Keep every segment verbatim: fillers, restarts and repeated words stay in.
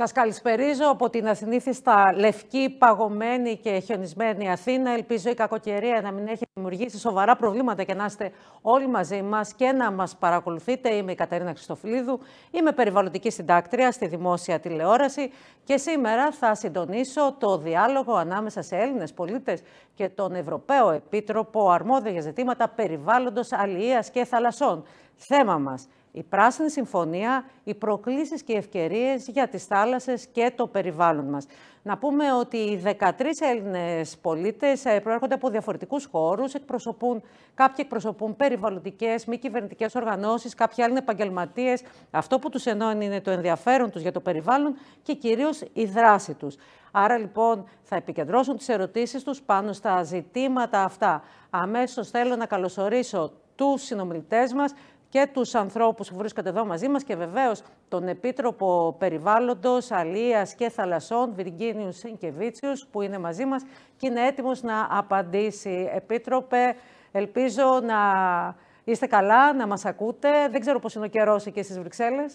Σας καλησπερίζω από την ασυνήθιστα λευκή, παγωμένη και χιονισμένη Αθήνα. Ελπίζω η κακοκαιρία να μην έχει δημιουργήσει σοβαρά προβλήματα και να είστε όλοι μαζί μας και να μας παρακολουθείτε. Είμαι η Κατερίνα Χριστοφυλίδου, είμαι περιβαλλοντική συντάκτρια στη δημόσια τηλεόραση και σήμερα θα συντονίσω το διάλογο ανάμεσα σε Έλληνες πολίτες και τον Ευρωπαίο Επίτροπο αρμόδιο για ζητήματα περιβάλλοντος, αλληλείας και θαλασσών. Θέμα μας: η Πράσινη Συμφωνία, οι προκλήσεις και οι ευκαιρίες για τις θάλασσες και το περιβάλλον μας. Να πούμε ότι οι δεκατρείς Έλληνες πολίτες προέρχονται από διαφορετικούς χώρους, εκπροσωπούν, κάποιοι εκπροσωπούν περιβαλλοντικές, μη κυβερνητικές οργανώσεις, κάποιοι άλλοι είναι επαγγελματίες. Αυτό που τους ενώνει είναι το ενδιαφέρον τους για το περιβάλλον και κυρίως η δράση τους. Άρα λοιπόν θα επικεντρώσουν τις ερωτήσεις τους πάνω στα ζητήματα αυτά. Αμέσως θέλω να καλωσορίσω τους συνομιλητές μας και τους ανθρώπους που βρίσκονται εδώ μαζί μας και βεβαίως τον Επίτροπο Περιβάλλοντος, Αλληλείας και Θαλασσών, Βιργίνιους Σινκεβίτσιους, που είναι μαζί μας και είναι έτοιμος να απαντήσει. Επίτροπε, ελπίζω να είστε καλά, να μας ακούτε. Δεν ξέρω πώς είναι ο καιρός εκεί στις Βρυξέλλες.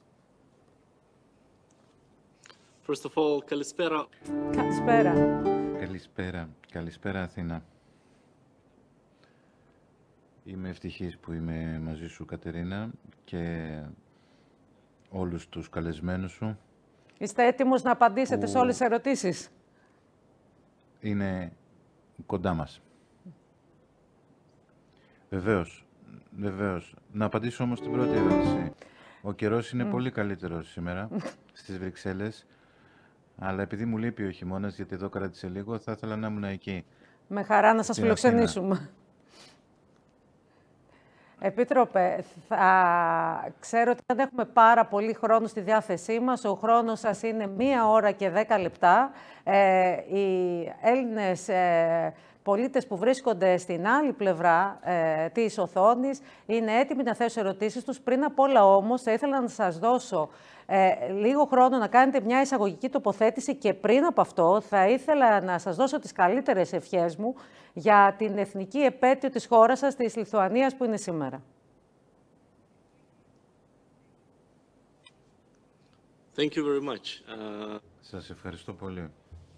First of all, καλησπέρα. Καλησπέρα. Καλησπέρα. Καλησπέρα, Αθήνα. Είμαι ευτυχής που είμαι μαζί σου, Κατερίνα, και όλους τους καλεσμένους σου. Είστε έτοιμος να απαντήσετε που... σε όλες τις ερωτήσεις? Είναι κοντά μας. Βεβαίως, βεβαίως. Να απαντήσω όμως την πρώτη ερώτηση. Ο καιρός είναι mm. πολύ καλύτερος σήμερα στις Βρυξέλλες, αλλά επειδή μου λείπει ο χειμώνας, γιατί εδώ κράτησε λίγο, θα ήθελα να ήμουν εκεί. Με χαρά να σας φιλοξενήσουμε. Επίτροπε, θα... ξέρω ότι δεν έχουμε πάρα πολύ χρόνο στη διάθεσή μας. Ο χρόνος σας είναι μία ώρα και δέκα λεπτά. Ε, οι Έλληνες ε, πολίτες που βρίσκονται στην άλλη πλευρά ε, της οθόνης είναι έτοιμοι να θέσουν ερωτήσεις τους. Πριν απ' όλα όμως θα ήθελα να σας δώσω ε, λίγο χρόνο να κάνετε μια εισαγωγική τοποθέτηση και πριν από αυτό θα ήθελα να σας δώσω τις καλύτερες ευχές μου για την εθνική επέτειο της χώρας σας, της Λιθουανίας, που είναι σήμερα. Thank you very much. Uh... Σας ευχαριστώ πολύ.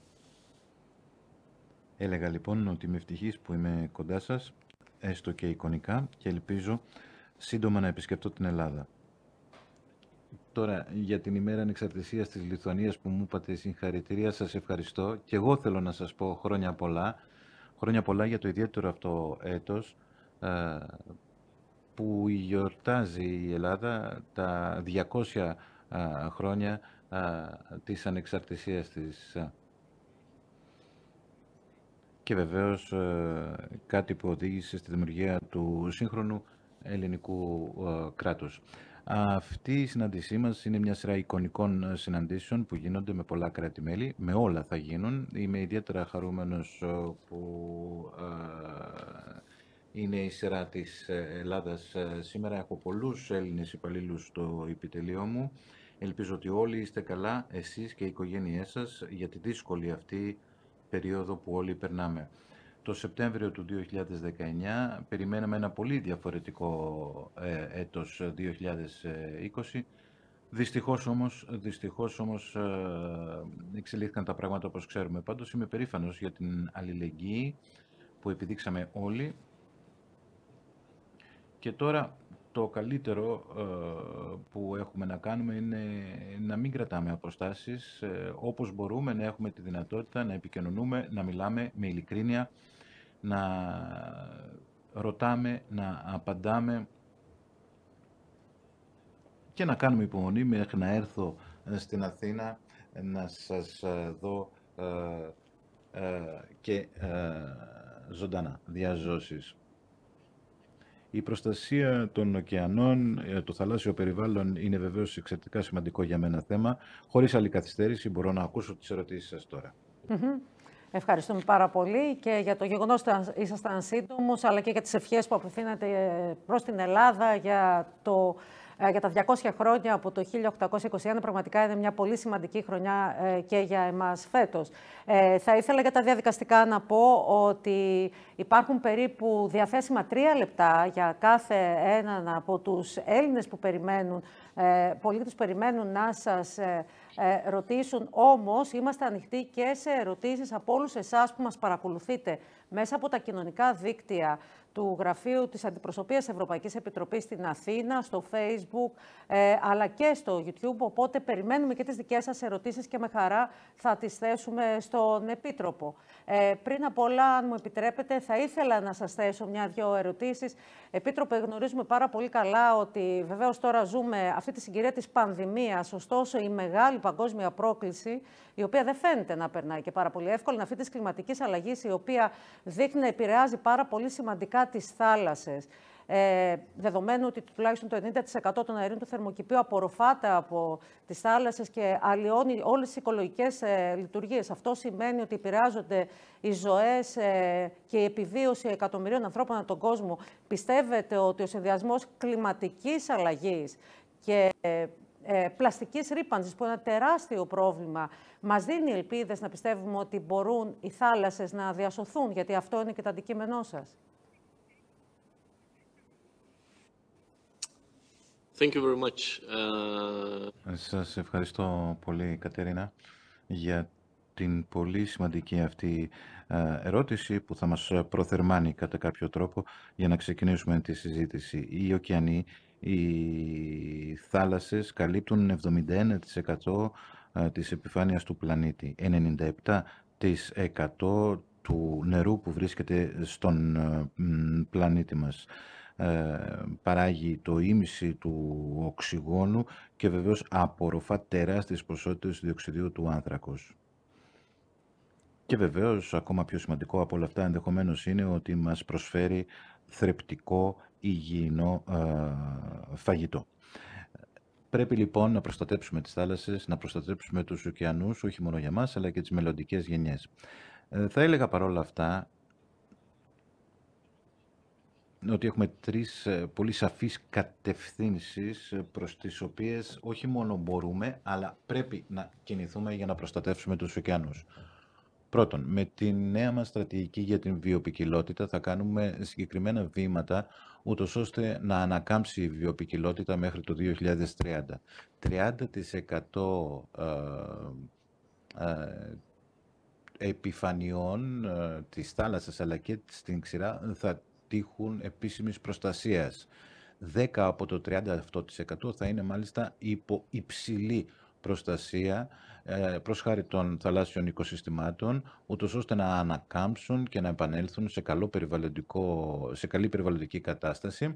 Έλεγα λοιπόν ότι είμαι ευτυχής που είμαι κοντά σας, έστω και εικονικά, και ελπίζω σύντομα να επισκεφτώ την Ελλάδα. Τώρα, για την ημέρα ανεξαρτησίας της Λιθουανίας που μου είπατε συγχαρητήρια, σας ευχαριστώ. Και εγώ θέλω να σας πω χρόνια πολλά. Χρόνια πολλά για το ιδιαίτερο αυτό έτος που γιορτάζει η Ελλάδα τα διακόσια χρόνια της ανεξαρτησίας της. Και βεβαίως κάτι που οδήγησε στη δημιουργία του σύγχρονου ελληνικού κράτους. Αυτή η συνάντησή μας είναι μια σειρά εικονικών συναντήσεων που γίνονται με πολλά κράτη-μέλη. Με όλα θα γίνουν. Είμαι ιδιαίτερα χαρούμενος που είναι η σειρά της Ελλάδας σήμερα. Έχω πολλούς Έλληνες υπαλλήλους στο επιτελείο μου. Ελπίζω ότι όλοι είστε καλά, εσείς και οι οικογένειές σας, για τη δύσκολη αυτή περίοδο που όλοι περνάμε. Το Σεπτέμβριο του δύο χιλιάδες δεκαεννιά περιμέναμε ένα πολύ διαφορετικό ε, έτος δύο χιλιάδες είκοσι. Δυστυχώς όμως, δυστυχώς όμως ε, εξελίχθηκαν τα πράγματα όπως ξέρουμε. Πάντως είμαι περήφανος για την αλληλεγγύη που επιδείξαμε όλοι. Και τώρα το καλύτερο ε, που έχουμε να κάνουμε είναι να μην κρατάμε αποστάσεις. Ε, όπως μπορούμε να έχουμε τη δυνατότητα να επικοινωνούμε, να μιλάμε με ειλικρίνεια, να ρωτάμε, να απαντάμε και να κάνουμε υπομονή μέχρι να έρθω στην Αθήνα να σας δω ε, ε, και ε, ζωντανά διαζώσεις. Η προστασία των ωκεανών, το θαλάσσιο περιβάλλον είναι βεβαίως εξαιρετικά σημαντικό για μένα θέμα. Χωρίς άλλη καθυστέρηση μπορώ να ακούσω τις ερωτήσεις σας τώρα. Mm-hmm. Ευχαριστούμε πάρα πολύ και για το γεγονός ότι ήσασταν σύντομος, αλλά και για τις ευχές που απευθύνατε προς την Ελλάδα για το για τα διακόσια χρόνια από το χίλια οκτακόσια είκοσι ένα. Πραγματικά είναι μια πολύ σημαντική χρονιά και για εμάς φέτος. Ε, θα ήθελα για τα διαδικαστικά να πω ότι υπάρχουν περίπου διαθέσιμα τρία λεπτά για κάθε έναν από τους Έλληνες που περιμένουν, ε, πολίτες περιμένουν να σας ε, ε, ρωτήσουν. Όμως είμαστε ανοιχτοί και σε ερωτήσεις από όλους εσάς που μας παρακολουθείτε μέσα από τα κοινωνικά δίκτυα του Γραφείου της Αντιπροσωπείας Ευρωπαϊκής Επιτροπής στην Αθήνα, στο Facebook, ε, αλλά και στο YouTube. Οπότε περιμένουμε και τις δικές σας ερωτήσεις και με χαρά θα τις θέσουμε στον Επίτροπο. Ε, πριν απ' όλα, αν μου επιτρέπετε, θα ήθελα να σας θέσω μια-δυο ερωτήσεις. Επίτροπε, γνωρίζουμε πάρα πολύ καλά ότι βεβαίως τώρα ζούμε αυτή τη συγκυρία της πανδημίας, ωστόσο η μεγάλη παγκόσμια πρόκληση, η οποία δεν φαίνεται να περνάει και πάρα πολύ εύκολα, είναι αυτή της κλιματικής αλλαγής, η οποία δείχνει να επηρεάζει πάρα πολύ σημαντικά τις θάλασσες. Ε, δεδομένου ότι τουλάχιστον το ενενήντα τοις εκατό των αερίων του θερμοκηπίου απορροφάται από τις θάλασσες και αλλοιώνει όλες τις οικολογικές ε, λειτουργίες. Αυτό σημαίνει ότι επηρεάζονται οι ζωές ε, και η επιβίωση εκατομμυρίων ανθρώπων ανά τον κόσμο. Πιστεύετε ότι ο συνδυασμός κλιματικής αλλαγής και ε, ε, πλαστικής ρύπανσης, που είναι ένα τεράστιο πρόβλημα, μας δίνει ελπίδες να πιστεύουμε ότι μπορούν οι θάλασσες να διασωθούν, γιατί αυτό είναι και το αντικείμενό σας? Thank you very much. Uh... Σας ευχαριστώ πολύ, Κατερίνα, για την πολύ σημαντική αυτή ερώτηση που θα μας προθερμάνει κατά κάποιο τρόπο για να ξεκινήσουμε τη συζήτηση. Οι ωκεανοί, οι θάλασσες καλύπτουν εβδομήντα ένα τοις εκατό της επιφάνειας του πλανήτη, ενενήντα επτά τοις εκατό του νερού που βρίσκεται στον πλανήτη μας. Παράγει το ίμιση του οξυγόνου και βεβαίως απορροφά τεράστιες ποσότητες διοξιδίου του άνθρακος. Και βεβαίως, ακόμα πιο σημαντικό από όλα αυτά ενδεχομένως είναι ότι μας προσφέρει θρεπτικό, υγιεινό ε, φαγητό. Πρέπει λοιπόν να προστατέψουμε τις θάλασσες, να προστατέψουμε τους ωκεανούς, όχι μόνο για μας, αλλά και τις μελλοντικές γενιές. Ε, θα έλεγα παρόλα αυτά ότι έχουμε τρεις πολύ σαφείς κατευθύνσεις προς τις οποίες όχι μόνο μπορούμε, αλλά πρέπει να κινηθούμε για να προστατεύσουμε τους ωκεανούς. Πρώτον, με τη νέα μας στρατηγική για την βιοποικιλότητα θα κάνουμε συγκεκριμένα βήματα, ούτως ώστε να ανακάμψει η βιοποικιλότητα μέχρι το δύο χιλιάδες τριάντα. τριάντα τοις εκατό ε, ε, επιφανειών ε, της θάλασσας αλλά και στην ξηρά θα τύχουν επίσημης προστασίας. δέκα από το τριάντα τοις εκατό θα είναι μάλιστα υπό υψηλή προστασία ε, προς χάρη των θαλάσσιων οικοσυστημάτων, ούτως ώστε να ανακάμψουν και να επανέλθουν σε, καλό περιβαλλοντικό, σε καλή περιβαλλοντική κατάσταση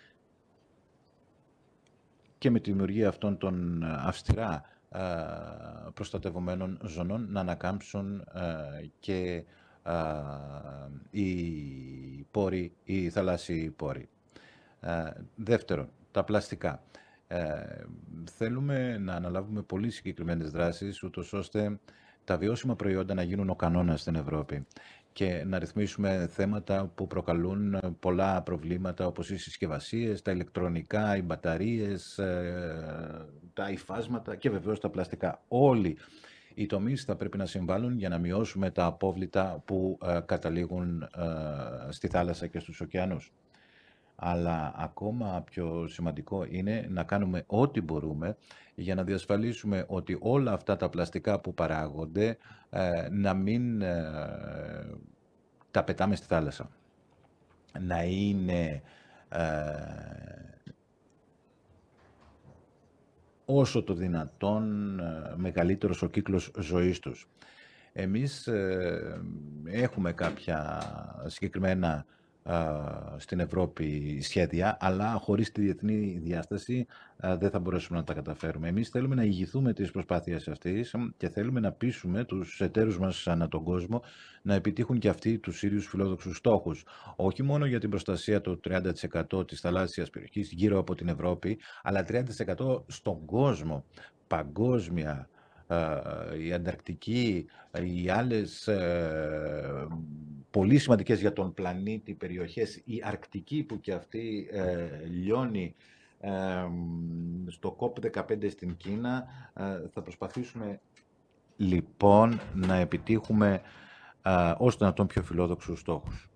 και με τη δημιουργία αυτών των αυστηρά ε, προστατευομένων ζωνών να ανακάμψουν ε, και Uh, οι πόροι, οι θαλάσσιοι πόροι. Uh, δεύτερον, τα πλαστικά. Uh, θέλουμε να αναλάβουμε πολύ συγκεκριμένες δράσεις, ούτως ώστε τα βιώσιμα προϊόντα να γίνουν ο κανόνας στην Ευρώπη και να ρυθμίσουμε θέματα που προκαλούν πολλά προβλήματα, όπως οι συσκευασίες, τα ηλεκτρονικά, οι μπαταρίες, τα υφάσματα και βεβαίως τα πλαστικά. Όλοι οι τομείς θα πρέπει να συμβάλλουν για να μειώσουμε τα απόβλητα που ε, καταλήγουν ε, στη θάλασσα και στους ωκεανούς. Αλλά ακόμα πιο σημαντικό είναι να κάνουμε ό,τι μπορούμε για να διασφαλίσουμε ότι όλα αυτά τα πλαστικά που παράγονται ε, να μην ε, τα πετάμε στη θάλασσα. Να είναι ε, όσο το δυνατόν μεγαλύτερος ο κύκλος ζωής τους. Εμείς ε, έχουμε κάποια συγκεκριμένα ε, στην Ευρώπη σχέδια, αλλά χωρίς τη διεθνή διάσταση ε, δεν θα μπορέσουμε να τα καταφέρουμε. Εμείς θέλουμε να ηγηθούμε τις προσπάθειες αυτής και θέλουμε να πείσουμε τους εταίρους μας ανά τον κόσμο να επιτύχουν και αυτοί τους ίδιους φιλόδοξους στόχους. Όχι μόνο για την προστασία του τριάντα τοις εκατό της θαλάσσιας περιοχής γύρω από την Ευρώπη, αλλά τριάντα τοις εκατό στον κόσμο, παγκόσμια. Η Ανταρκτική, οι άλλες ε, πολύ σημαντικές για τον πλανήτη περιοχές, η Αρκτική που και αυτή ε, λιώνει ε, στο κοπ δεκαπέντε στην Κίνα. Ε, θα προσπαθήσουμε λοιπόν να επιτύχουμε ε, ως δυνατόν πιο φιλόδοξους στόχους.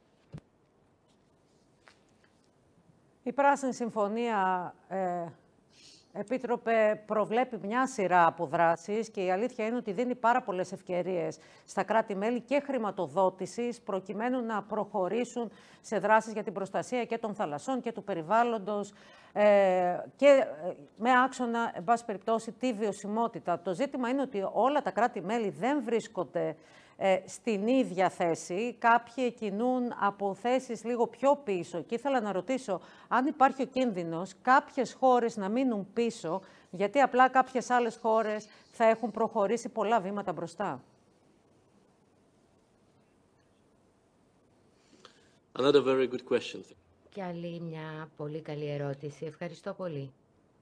Η Πράσινη Συμφωνία, ε, Επίτροπε, προβλέπει μια σειρά από δράσεις και η αλήθεια είναι ότι δίνει πάρα πολλές ευκαιρίες στα κράτη-μέλη και χρηματοδότησης προκειμένου να προχωρήσουν σε δράσεις για την προστασία και των θαλασσών και του περιβάλλοντος ε, και με άξονα, εν πάση περιπτώσει, τη βιωσιμότητα. Το ζήτημα είναι ότι όλα τα κράτη-μέλη δεν βρίσκονται ε, στην ίδια θέση. Κάποιοι κινούν από θέσεις λίγο πιο πίσω και ήθελα να ρωτήσω αν υπάρχει ο κίνδυνος κάποιες χώρες να μείνουν πίσω, γιατί απλά κάποιες άλλες χώρες θα έχουν προχωρήσει πολλά βήματα μπροστά. Another very good question. Και άλλη μια πολύ καλή ερώτηση. Ευχαριστώ πολύ.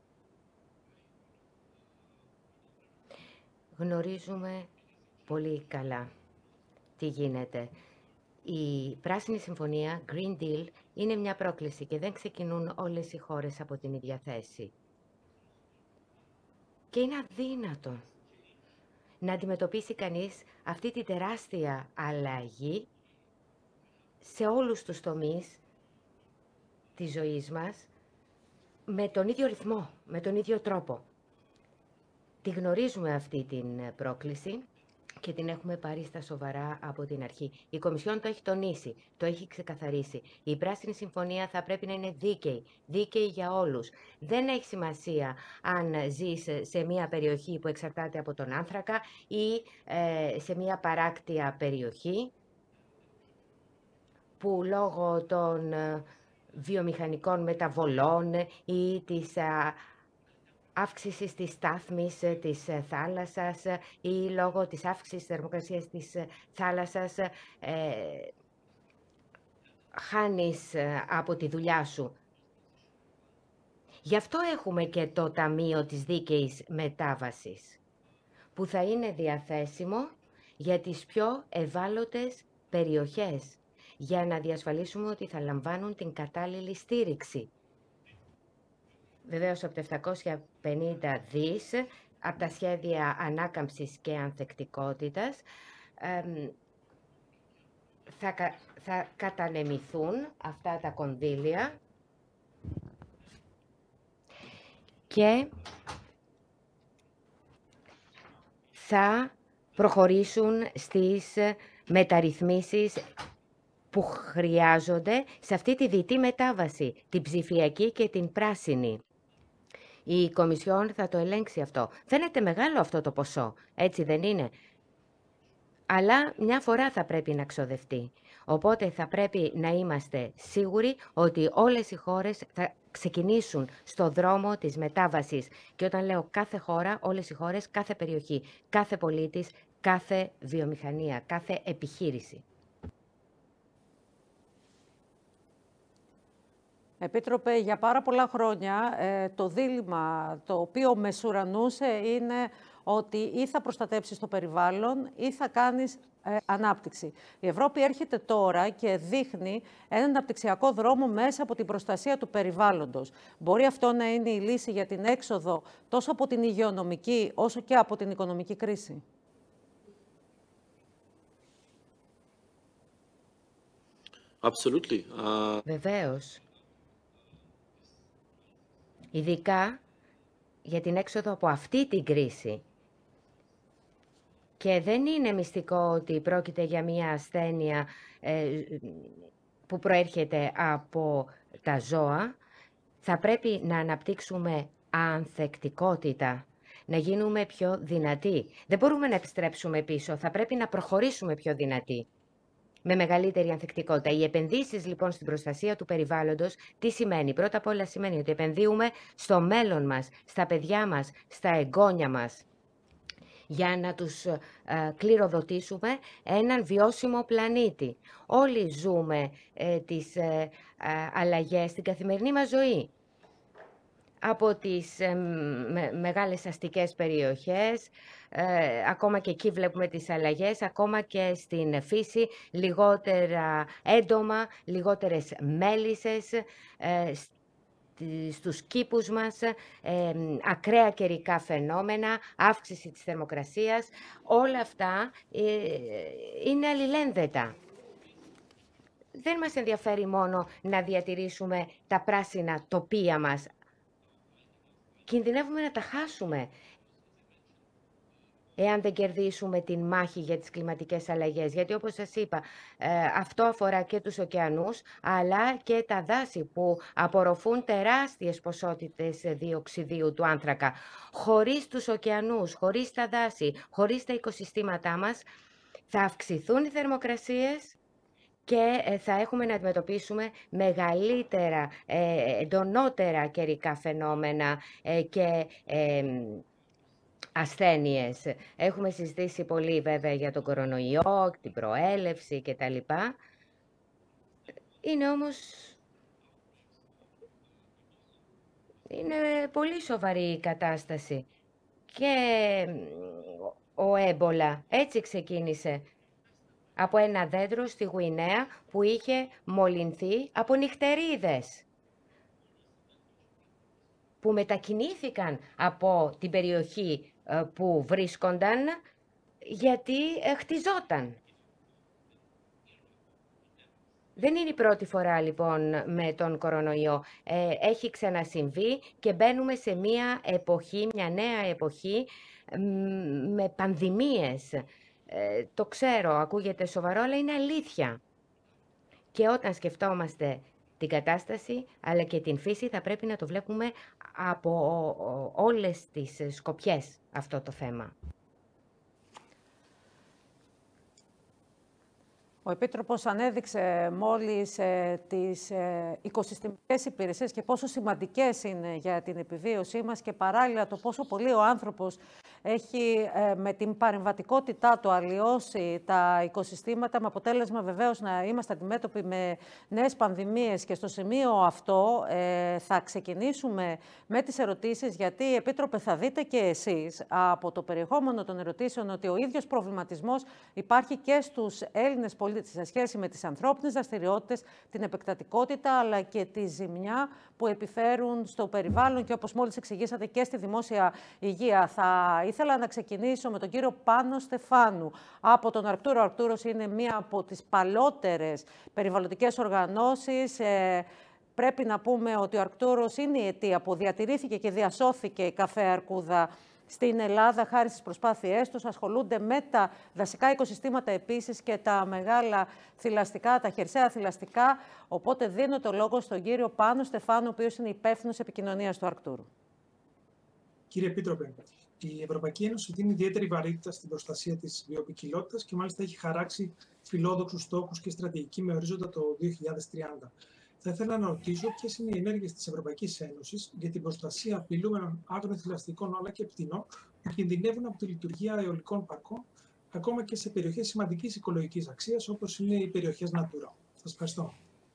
Γνωρίζουμε πολύ καλά τι γίνεται. Η Πράσινη Συμφωνία, Green Deal, είναι μια πρόκληση και δεν ξεκινούν όλες οι χώρες από την ίδια θέση. Και είναι αδύνατο να αντιμετωπίσει κανείς αυτή τη τεράστια αλλαγή σε όλους τους τομείς της ζωής μας με τον ίδιο ρυθμό, με τον ίδιο τρόπο. Τη γνωρίζουμε αυτή την πρόκληση και την έχουμε πάρει στα σοβαρά από την αρχή. Η Κομισιόν το έχει τονίσει, το έχει ξεκαθαρίσει. Η Πράσινη Συμφωνία θα πρέπει να είναι δίκαιη, δίκαιη για όλους. Δεν έχει σημασία αν ζεις σε μια περιοχή που εξαρτάται από τον άνθρακα ή ε, σε μια παράκτια περιοχή που λόγω των βιομηχανικών μεταβολών ή της αύξησης της στάθμης της θάλασσας ή λόγω της αύξησης της θερμοκρασίας της θάλασσας ε, χάνεις από τη δουλειά σου. Γι' αυτό έχουμε και το Ταμείο της Δίκαιης Μετάβασης, που θα είναι διαθέσιμο για τις πιο ευάλωτες περιοχές, για να διασφαλίσουμε ότι θα λαμβάνουν την κατάλληλη στήριξη. Βεβαίως, από τα επτακόσια πενήντα δις, από τα σχέδια ανάκαμψης και ανθεκτικότητας, θα, θα κατανεμηθούν αυτά τα κονδύλια και θα προχωρήσουν στις μεταρρυθμίσεις που χρειάζονται σε αυτή τη διτή μετάβαση, την ψηφιακή και την πράσινη. Η Κομισιόν θα το ελέγξει αυτό. Φαίνεται μεγάλο αυτό το ποσό, έτσι δεν είναι? Αλλά μια φορά θα πρέπει να ξοδευτεί. Οπότε θα πρέπει να είμαστε σίγουροι ότι όλες οι χώρες θα ξεκινήσουν στο δρόμο της μετάβασης. Και όταν λέω κάθε χώρα, όλες οι χώρες, κάθε περιοχή, κάθε πολίτης, κάθε βιομηχανία, κάθε επιχείρηση. Επίτροπε, για πάρα πολλά χρόνια ε, το δίλημμα το οποίο μεσουρανούσε είναι ότι ή θα προστατέψεις το περιβάλλον ή θα κάνεις ε, ανάπτυξη. Η Ευρώπη έρχεται τώρα και δείχνει έναν αναπτυξιακό δρόμο μέσα από την προστασία του περιβάλλοντος. Μπορεί αυτό να είναι η λύση για την έξοδο τόσο από την υγειονομική όσο και από την οικονομική κρίση? Absolutely. Uh... Βεβαίως. Ειδικά για την έξοδο από αυτή την κρίση. Και δεν είναι μυστικό ότι πρόκειται για μια ασθένεια ε, που προέρχεται από τα ζώα. Θα πρέπει να αναπτύξουμε ανθεκτικότητα, να γίνουμε πιο δυνατοί. Δεν μπορούμε να επιστρέψουμε πίσω, θα πρέπει να προχωρήσουμε πιο δυνατοί, με μεγαλύτερη ανθεκτικότητα. Οι επενδύσεις λοιπόν στην προστασία του περιβάλλοντος, τι σημαίνει? Πρώτα απ' όλα σημαίνει ότι επενδύουμε στο μέλλον μας, στα παιδιά μας, στα εγγόνια μας, για να τους ε, κληροδοτήσουμε έναν βιώσιμο πλανήτη. Όλοι ζούμε ε, τις ε, ε, αλλαγές στην καθημερινή μας ζωή. Από τις ε, με, μεγάλες αστικές περιοχές, ε, ακόμα και εκεί βλέπουμε τις αλλαγές, ακόμα και στην φύση, λιγότερα έντομα, λιγότερες μέλισσες, ε, στους κήπους μας, ε, ακραία καιρικά φαινόμενα, αύξηση της θερμοκρασίας. Όλα αυτά ε, είναι αλληλένδετα. Δεν μας ενδιαφέρει μόνο να διατηρήσουμε τα πράσινα τοπία μας. Κινδυνεύουμε να τα χάσουμε εάν δεν κερδίσουμε την μάχη για τις κλιματικές αλλαγές. Γιατί όπως σας είπα, αυτό αφορά και τους ωκεανούς, αλλά και τα δάση που απορροφούν τεράστιες ποσότητες διοξιδίου του άνθρακα. Χωρίς τους ωκεανούς, χωρίς τα δάση, χωρίς τα οικοσυστήματά μας, θα αυξηθούν οι θερμοκρασίες και θα έχουμε να αντιμετωπίσουμε μεγαλύτερα, εντονότερα καιρικά φαινόμενα και ασθένειες. Έχουμε συζητήσει πολύ βέβαια για τον κορονοϊό, την προέλευση κτλ. Είναι όμως... είναι πολύ σοβαρή η κατάσταση. Και ο έμπολα έτσι ξεκίνησε. Από ένα δέντρο στη Γουινέα που είχε μολυνθεί από νυχτερίδες, που μετακινήθηκαν από την περιοχή που βρίσκονταν γιατί χτιζόταν. Δεν είναι η πρώτη φορά λοιπόν με τον κορονοϊό. Ε, έχει ξανασυμβεί και μπαίνουμε σε μια εποχή, μια νέα εποχή με πανδημίες. Ε, το ξέρω, ακούγεται σοβαρό, αλλά είναι αλήθεια. Και όταν σκεφτόμαστε την κατάσταση, αλλά και την φύση, θα πρέπει να το βλέπουμε από όλες τις σκοπιές αυτό το θέμα. Ο Επίτροπος ανέδειξε μόλις ε, τις ε, οικοσυστημικές υπηρεσίες και πόσο σημαντικές είναι για την επιβίωσή μας και παράλληλα το πόσο πολύ ο άνθρωπος έχει ε, με την παρεμβατικότητά του αλλοιώσει τα οικοσυστήματα, με αποτέλεσμα βεβαίως να είμαστε αντιμέτωποι με νέες πανδημίες. Και στο σημείο αυτό ε, θα ξεκινήσουμε με τις ερωτήσεις, γιατί, Επίτροπε, θα δείτε και εσείς από το περιεχόμενο των ερωτήσεων ότι ο ίδιος προβληματισμός υπάρχει και στους Έλληνες πολίτες σε σχέση με τις ανθρώπινες δραστηριότητες, την επεκτατικότητα αλλά και τη ζημιά που επιφέρουν στο περιβάλλον και, όπως μόλις εξηγήσατε, και στη δημόσια υγεία. Θα ήθελα να ξεκινήσω με τον κύριο Πάνο Στεφάνου από τον Αρκτούρο. Ο Αρκτούρος είναι μία από τις παλαιότερες περιβαλλοντικές οργανώσεις. Ε, πρέπει να πούμε ότι ο Αρκτούρος είναι η αιτία που διατηρήθηκε και διασώθηκε η καφέ αρκούδα στην Ελλάδα, χάρη στις προσπάθειές τους. Ασχολούνται με τα δασικά οικοσυστήματα επίσης και τα μεγάλα θηλαστικά, τα χερσαία θηλαστικά. Οπότε δίνω το λόγο στον κύριο Πάνο Στεφάνου, ο οποίος είναι υπεύθυνος επικοινωνίας του Αρκτούρου. Κύριε Επίτροπε, η Ευρωπαϊκή Ένωση δίνει ιδιαίτερη βαρύτητα στην προστασία της βιοποικιλότητας και μάλιστα έχει χαράξει φιλόδοξους στόχους και στρατηγική με ορίζοντα το δύο χιλιάδες τριάντα. Θα ήθελα να ρωτήσω ποιες είναι οι ενέργειες της Ευρωπαϊκής Ένωσης για την προστασία απειλούμενων άγρων θηλαστικών αλλά και πτηνών που κινδυνεύουν από τη λειτουργία αιωλικών παρκών, ακόμα και σε περιοχές σημαντικής οικολογικής αξίας, όπως είναι οι περιοχές Natura. Σας ευχαριστώ.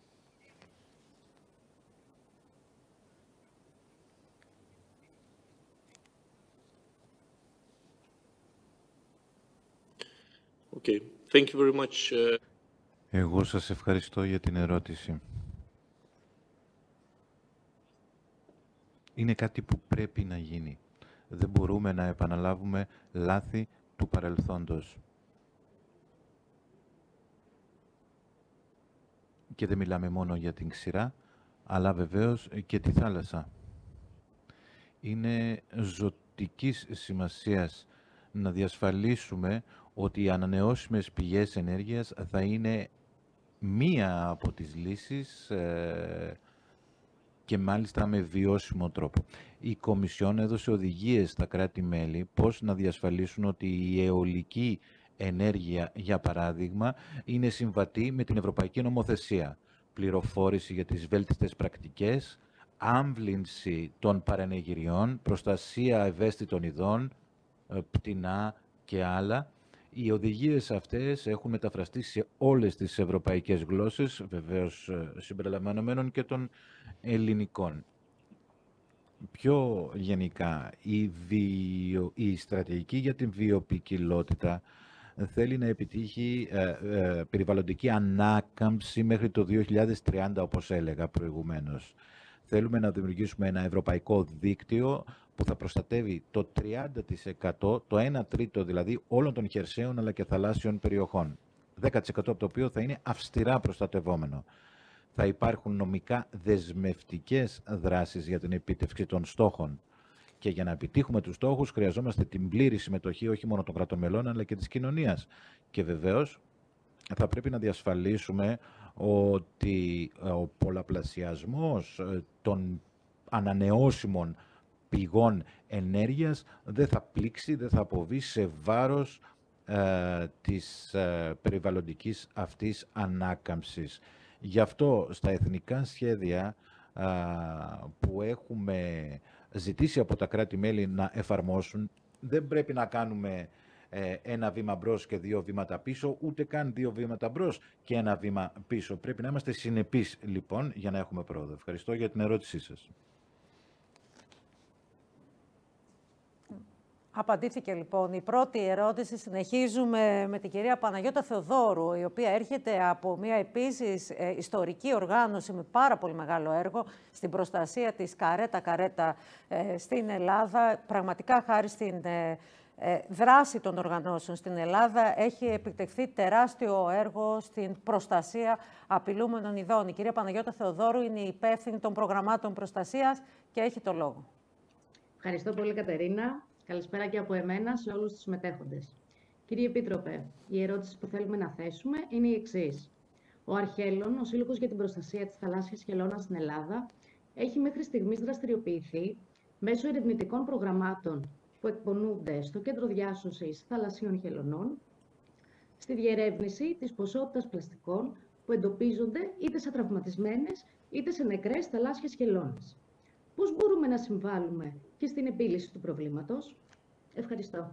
Okay. Thank you very much. Εγώ σας ευχαριστώ για την ερώτηση. Είναι κάτι που πρέπει να γίνει. Δεν μπορούμε να επαναλάβουμε λάθη του παρελθόντος. Και δεν μιλάμε μόνο για την ξηρά, αλλά βεβαίως και τη θάλασσα. Είναι ζωτικής σημασίας να διασφαλίσουμε ότι οι ανανεώσιμες πηγές ενέργειας θα είναι μία από τις λύσεις ε, και μάλιστα με βιώσιμο τρόπο. Η Κομισιόν έδωσε οδηγίες στα κράτη-μέλη πώς να διασφαλίσουν ότι η αιωλική ενέργεια, για παράδειγμα, είναι συμβατή με την Ευρωπαϊκή Νομοθεσία. Πληροφόρηση για τις βέλτιστες πρακτικές, άμβλυνση των παρενεγυριών, προστασία ευαίσθητων ειδών, πτηνά και άλλα. Οι οδηγίες αυτές έχουν μεταφραστεί σε όλες τις ευρωπαϊκές γλώσσες, βεβαίως συμπεριλαμβανομένων και των ελληνικών. Πιο γενικά, η, βιο... η στρατηγική για την βιοποικιλότητα θέλει να επιτύχει ε, ε, περιβαλλοντική ανάκαμψη μέχρι το δύο χιλιάδες τριάντα, όπως έλεγα προηγουμένως. Θέλουμε να δημιουργήσουμε ένα ευρωπαϊκό δίκτυο που θα προστατεύει το τριάντα τοις εκατό, το ένα τρίτο δηλαδή όλων των χερσαίων αλλά και θαλάσσιων περιοχών. δέκα τοις εκατό από το οποίο θα είναι αυστηρά προστατευόμενο. Θα υπάρχουν νομικά δεσμευτικές δράσεις για την επίτευξη των στόχων. Και για να επιτύχουμε τους στόχους χρειαζόμαστε την πλήρη συμμετοχή όχι μόνο των κρατών μελών αλλά και της κοινωνίας. Και βεβαίως θα πρέπει να διασφαλίσουμε ότι ο πολλαπλασιασμός των ανανεώσιμων πηγών ενέργειας δεν θα πλήξει, δεν θα αποβεί σε βάρος ε, της ε, περιβαλλοντικής αυτής ανάκαμψης. Γι' αυτό στα εθνικά σχέδια ε, που έχουμε ζητήσει από τα κράτη-μέλη να εφαρμόσουν, δεν πρέπει να κάνουμε ε, ένα βήμα μπρος και δύο βήματα πίσω, ούτε καν δύο βήματα μπρος και ένα βήμα πίσω. Πρέπει να είμαστε συνεπείς, λοιπόν, για να έχουμε πρόοδο. Ευχαριστώ για την ερώτησή σας. Απαντήθηκε λοιπόν η πρώτη ερώτηση. Συνεχίζουμε με την κυρία Παναγιώτα Θεοδόρου, η οποία έρχεται από μια επίσης ε, ιστορική οργάνωση με πάρα πολύ μεγάλο έργο στην προστασία της καρέτα-καρέτα ε, στην Ελλάδα. Πραγματικά χάρη στην ε, ε, δράση των οργανώσεων στην Ελλάδα έχει επιτευχθεί τεράστιο έργο στην προστασία απειλούμενων ειδών. Η κυρία Παναγιώτα Θεοδόρου είναι η υπεύθυνη των προγραμμάτων προστασίας και έχει το λόγο. Ευχαριστώ πολύ, Κατερίνα. Καλησπέρα και από εμένα σε όλους τους συμμετέχοντες. Κύριε Επίτροπε, η ερώτηση που θέλουμε να θέσουμε είναι η εξής. Ο Αρχέλλων, ο Σύλλογος για την Προστασία της Θαλάσσιας Χελώνας στην Ελλάδα, έχει μέχρι στιγμής δραστηριοποιηθεί μέσω ερευνητικών προγραμμάτων που εκπονούνται στο Κέντρο Διάσωσης Θαλασσίων Χελωνών, στη διερεύνηση της ποσότητας πλαστικών που εντοπίζονται είτε σε τραυματισμένες είτε σε νεκρές θαλάσσιες χελώνες. Πώς μπορούμε να συμβάλλουμε και στην επίλυση του προβλήματος? Ευχαριστώ.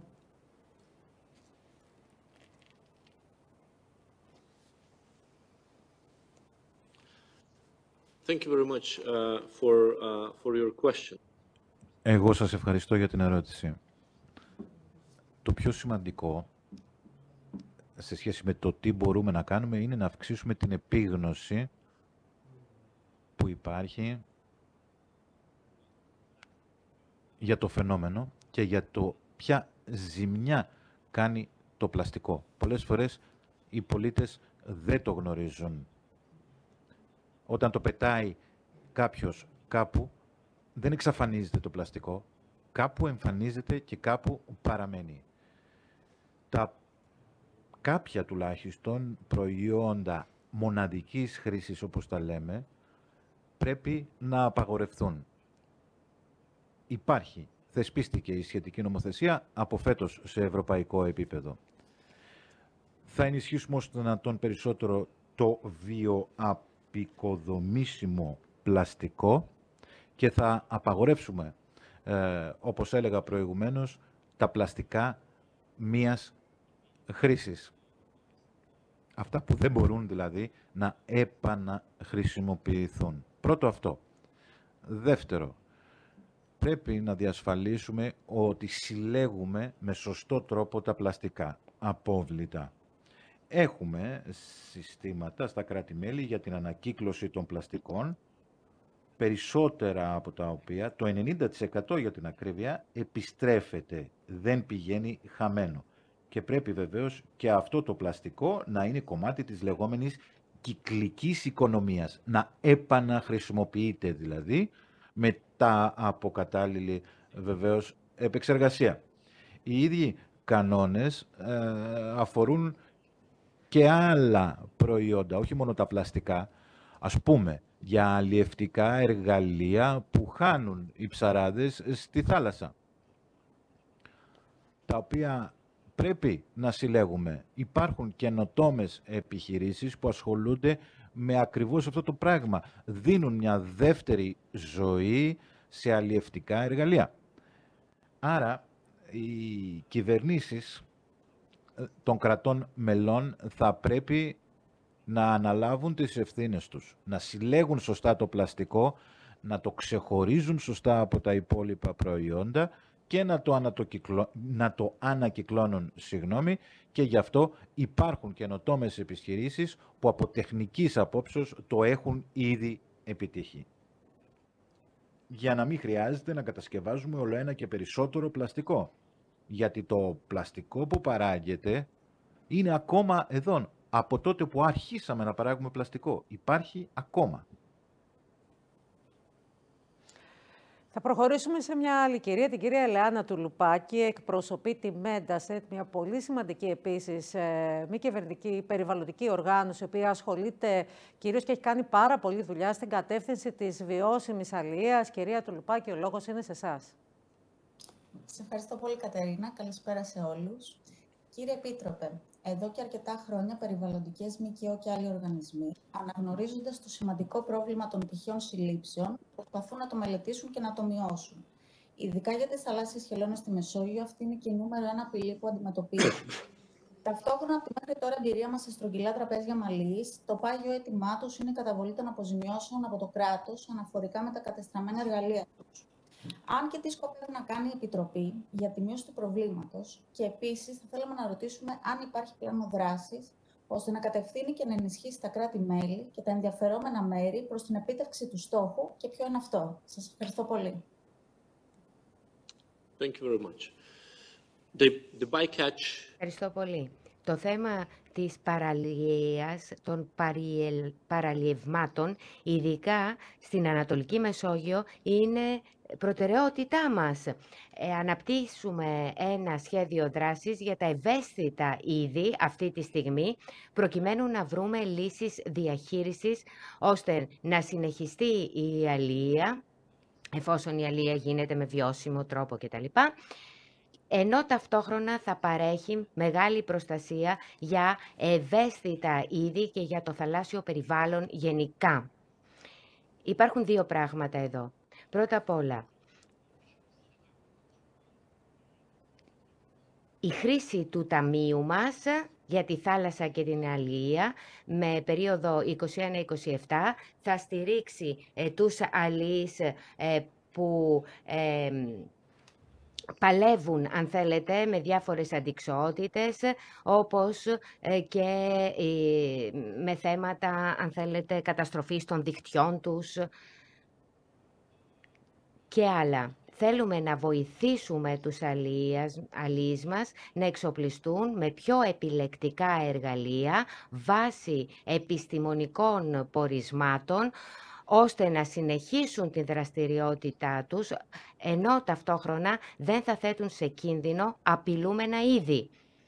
Thank you very much uh, for, uh, for your question. Εγώ σας ευχαριστώ για την ερώτηση. Το πιο σημαντικό σε σχέση με το τι μπορούμε να κάνουμε είναι να αυξήσουμε την επίγνωση που υπάρχει για το φαινόμενο και για το ποια ζημιά κάνει το πλαστικό. Πολλές φορές οι πολίτες δεν το γνωρίζουν. Όταν το πετάει κάποιος κάπου, δεν εξαφανίζεται το πλαστικό. Κάπου εμφανίζεται και κάπου παραμένει. Τα κάποια τουλάχιστον προϊόντα μοναδικής χρήσης, όπως τα λέμε, πρέπει να απαγορευθούν. Υπάρχει, θεσπίστηκε η σχετική νομοθεσία από φέτος σε ευρωπαϊκό επίπεδο. Θα ενισχύσουμε όσο δυνατόν περισσότερο το βιοαπικοδομήσιμο πλαστικό και θα απαγορεύσουμε, ε, όπως έλεγα προηγουμένως, τα πλαστικά μίας χρήσης. Αυτά που δεν μπορούν δηλαδή να επαναχρησιμοποιηθούν. Πρώτο αυτό. Δεύτερο, πρέπει να διασφαλίσουμε ότι συλλέγουμε με σωστό τρόπο τα πλαστικά απόβλητα. Έχουμε συστήματα στα κράτη-μέλη για την ανακύκλωση των πλαστικών, περισσότερα από τα οποία, το ενενήντα τοις εκατό για την ακρίβεια, επιστρέφεται, δεν πηγαίνει χαμένο. Και πρέπει βεβαίως και αυτό το πλαστικό να είναι κομμάτι της λεγόμενης κυκλικής οικονομίας, να επαναχρησιμοποιείται δηλαδή, μετά από κατάλληλη βεβαίως επεξεργασία. Οι ίδιοι κανόνες ε, αφορούν και άλλα προϊόντα, όχι μόνο τα πλαστικά, ας πούμε για αλλιευτικά εργαλεία που χάνουν οι ψαράδες στη θάλασσα, τα οποία πρέπει να συλλέγουμε. Υπάρχουν καινοτόμες επιχειρήσεις που ασχολούνται με ακριβώς αυτό το πράγμα. Δίνουν μια δεύτερη ζωή σε αλλιευτικά εργαλεία. Άρα, οι κυβερνήσεις των κρατών μελών θα πρέπει να αναλάβουν τις ευθύνες τους, να συλλέγουν σωστά το πλαστικό, να το ξεχωρίζουν σωστά από τα υπόλοιπα προϊόντα και να το, ανατοκυκλω... να το ανακυκλώνουν, συγγνώμη, και γι' αυτό υπάρχουν καινοτόμες επιχειρήσεις που από τεχνικής απόψεως το έχουν ήδη επιτύχει. για να μην χρειάζεται να κατασκευάζουμε όλο ένα και περισσότερο πλαστικό. Γιατί το πλαστικό που παράγεται είναι ακόμα εδώ. Από τότε που αρχίσαμε να παράγουμε πλαστικό, υπάρχει ακόμα. Θα προχωρήσουμε σε μια άλλη κυρία, την κυρία Ελεάνα Τουλουπάκη, εκπροσωπεί τη Μέντασετ, μια πολύ σημαντική επίσης ε, μη κυβερνητική περιβαλλοντική οργάνωση, η οποία ασχολείται κυρίως και έχει κάνει πάρα πολλή δουλειά στην κατεύθυνση της βιώσιμης αλληλείας. Κυρία Τουλουπάκη, ο λόγος είναι σε εσάς. Σε ευχαριστώ πολύ, Κατερίνα. Καλησπέρα σε όλους. Κύριε Επίτροπε, εδώ και αρκετά χρόνια περιβαλλοντικές ΜΚΟ και άλλοι οργανισμοί, αναγνωρίζοντας το σημαντικό πρόβλημα των τυχαίων συλλήψεων, προσπαθούν να το μελετήσουν και να το μειώσουν. Ειδικά για τις θαλάσσιες χελώνες στη Μεσόγειο, αυτή είναι και η νούμερο ένα απειλή που αντιμετωπίζουν. Ταυτόχρονα, από τη μέχρι τώρα εμπειρία μας σε στρογγυλά τραπέζια μαλλίης, το πάγιο αίτημά τους είναι η καταβολή των αποζημιώσεων από το κράτος αναφορικά με τα κατεστραμμένα εργαλεία τους. Αν και τι σκοπεύει να κάνει η Επιτροπή για τη μείωση του προβλήματος, και επίσης θα θέλαμε να ρωτήσουμε αν υπάρχει πλάνο δράσης ώστε να κατευθύνει και να ενισχύσει τα κράτη-μέλη και τα ενδιαφερόμενα μέρη προς την επίτευξη του στόχου, και ποιο είναι αυτό. Σας ευχαριστώ πολύ. Thank you very much. The, the bycatch... Ευχαριστώ πολύ. Το θέμα της παραλίας, των παριελ, παραλιευμάτων, ειδικά στην Ανατολική Μεσόγειο, είναι προτεραιότητά μας. Ε, αναπτύσσουμε ένα σχέδιο δράσης για τα ευαίσθητα είδη αυτή τη στιγμή, προκειμένου να βρούμε λύσεις διαχείρισης, ώστε να συνεχιστεί η αλία, εφόσον η αλία γίνεται με βιώσιμο τρόπο κτλ., ενώ ταυτόχρονα θα παρέχει μεγάλη προστασία για ευαίσθητα είδη και για το θαλάσσιο περιβάλλον γενικά. Υπάρχουν δύο πράγματα εδώ. Πρώτα απ' όλα, η χρήση του ταμείου μας για τη θάλασσα και την αλία με περίοδο είκοσι ένα είκοσι επτά θα στηρίξει ε, τους αλείς ε, που ε, παλεύουν, αν θέλετε, με διάφορες αντιξοότητες, όπως ε, και ε, με θέματα, αν θέλετε, καταστροφής των δικτυών τους και άλλα. Θέλουμε να βοηθήσουμε τους αλίες μας να εξοπλιστούν με πιο επιλεκτικά εργαλεία βάσει επιστημονικών πορισμάτων, ώστε να συνεχίσουν την δραστηριότητά τους, ενώ ταυτόχρονα δεν θα θέτουν σε κίνδυνο απειλούμενα είδη.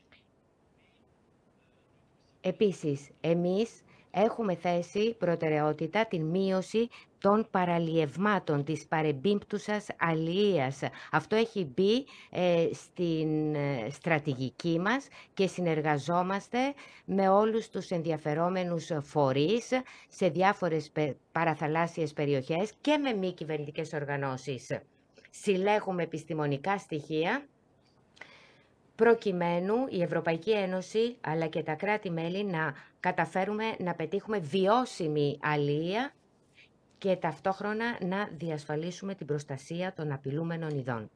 Επίσης, εμείς έχουμε θέσει προτεραιότητα την μείωση των παραλιευμάτων, της παρεμπίμπτουσας αλίας. Αυτό έχει μπει ε, στην ε, στρατηγική μας και συνεργαζόμαστε με όλους τους ενδιαφερόμενους φορείς σε διάφορες παραθαλάσσιες περιοχές και με μη κυβερνητικές οργανώσεις. Συλλέγουμε επιστημονικά στοιχεία προκειμένου η Ευρωπαϊκή Ένωση αλλά και τα κράτη-μέλη να καταφέρουμε να πετύχουμε βιώσιμη αλία και ταυτόχρονα να διασφαλίσουμε την προστασία των απειλούμενων ειδών.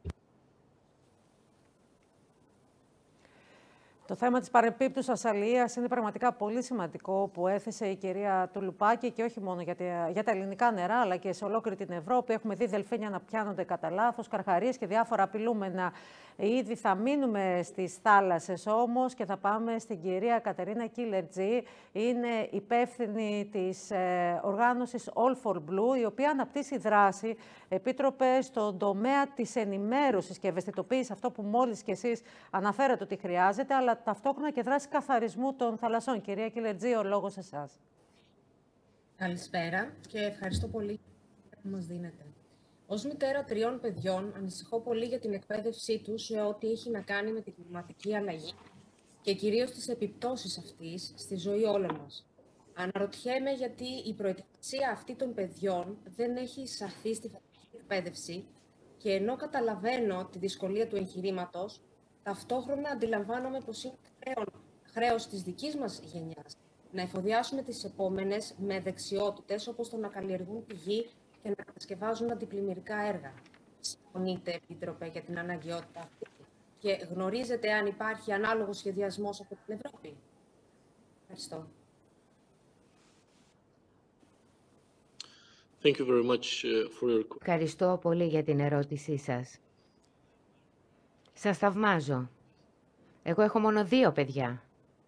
Το θέμα της παρεμπίπτουσας αλίας είναι πραγματικά πολύ σημαντικό που έθεσε η κυρία Τουλουπάκη, και όχι μόνο για τα, για τα ελληνικά νερά, αλλά και σε ολόκληρη την Ευρώπη. Έχουμε δει δελφίνια να πιάνονται κατά λάθος, καρχαρίες και διάφορα απειλούμενα είδη. Θα μείνουμε στις θάλασσες όμως και θα πάμε στην κυρία Κατερίνα Κίλερτζή. Είναι υπεύθυνη της ε, οργάνωσης All for Blue, η οποία αναπτύσσει δράση, Επίτροπε, στον τομέα της ενημέρωσης και ευαισθητοποίησης, αυτό που μόλις και εσείς αναφέρατε ότι χρειάζεται, αλλά ταυτόχρονα και δράση καθαρισμού των θαλασσών. Κυρία Κίλερτζή, ο λόγος σε εσάς. Καλησπέρα και ευχαριστώ πολύ που μας δίνετε. Ως μητέρα τριών παιδιών, ανησυχώ πολύ για την εκπαίδευσή τους σε ό,τι έχει να κάνει με την κλιματική αλλαγή και κυρίως τις επιπτώσεις αυτής στη ζωή όλων μας. Αναρωτιέμαι γιατί η προετοιμασία αυτή των παιδιών δεν έχει εισαχθεί στη φατική εκπαίδευση, και ενώ καταλαβαίνω τη δυσκολία του εγχειρήματος, ταυτόχρονα αντιλαμβάνομαι πως είναι χρέος, χρέος της δικής μας γενιάς να εφοδιάσουμε τις επόμενες με δεξιότητες όπως το να καλλιεργούν τη γη και να κατασκευάζουν αντιπλημμυρικά έργα. Συμφωνείτε, Επίτροπε, για την αναγκαιότητα αυτή και γνωρίζετε αν υπάρχει ανάλογο σχεδιασμός από την Ευρώπη? Ευχαριστώ. Thank you very much uh, for your... Ευχαριστώ πολύ για την ερώτησή σας. Σας θαυμάζω. Εγώ έχω μόνο δύο παιδιά.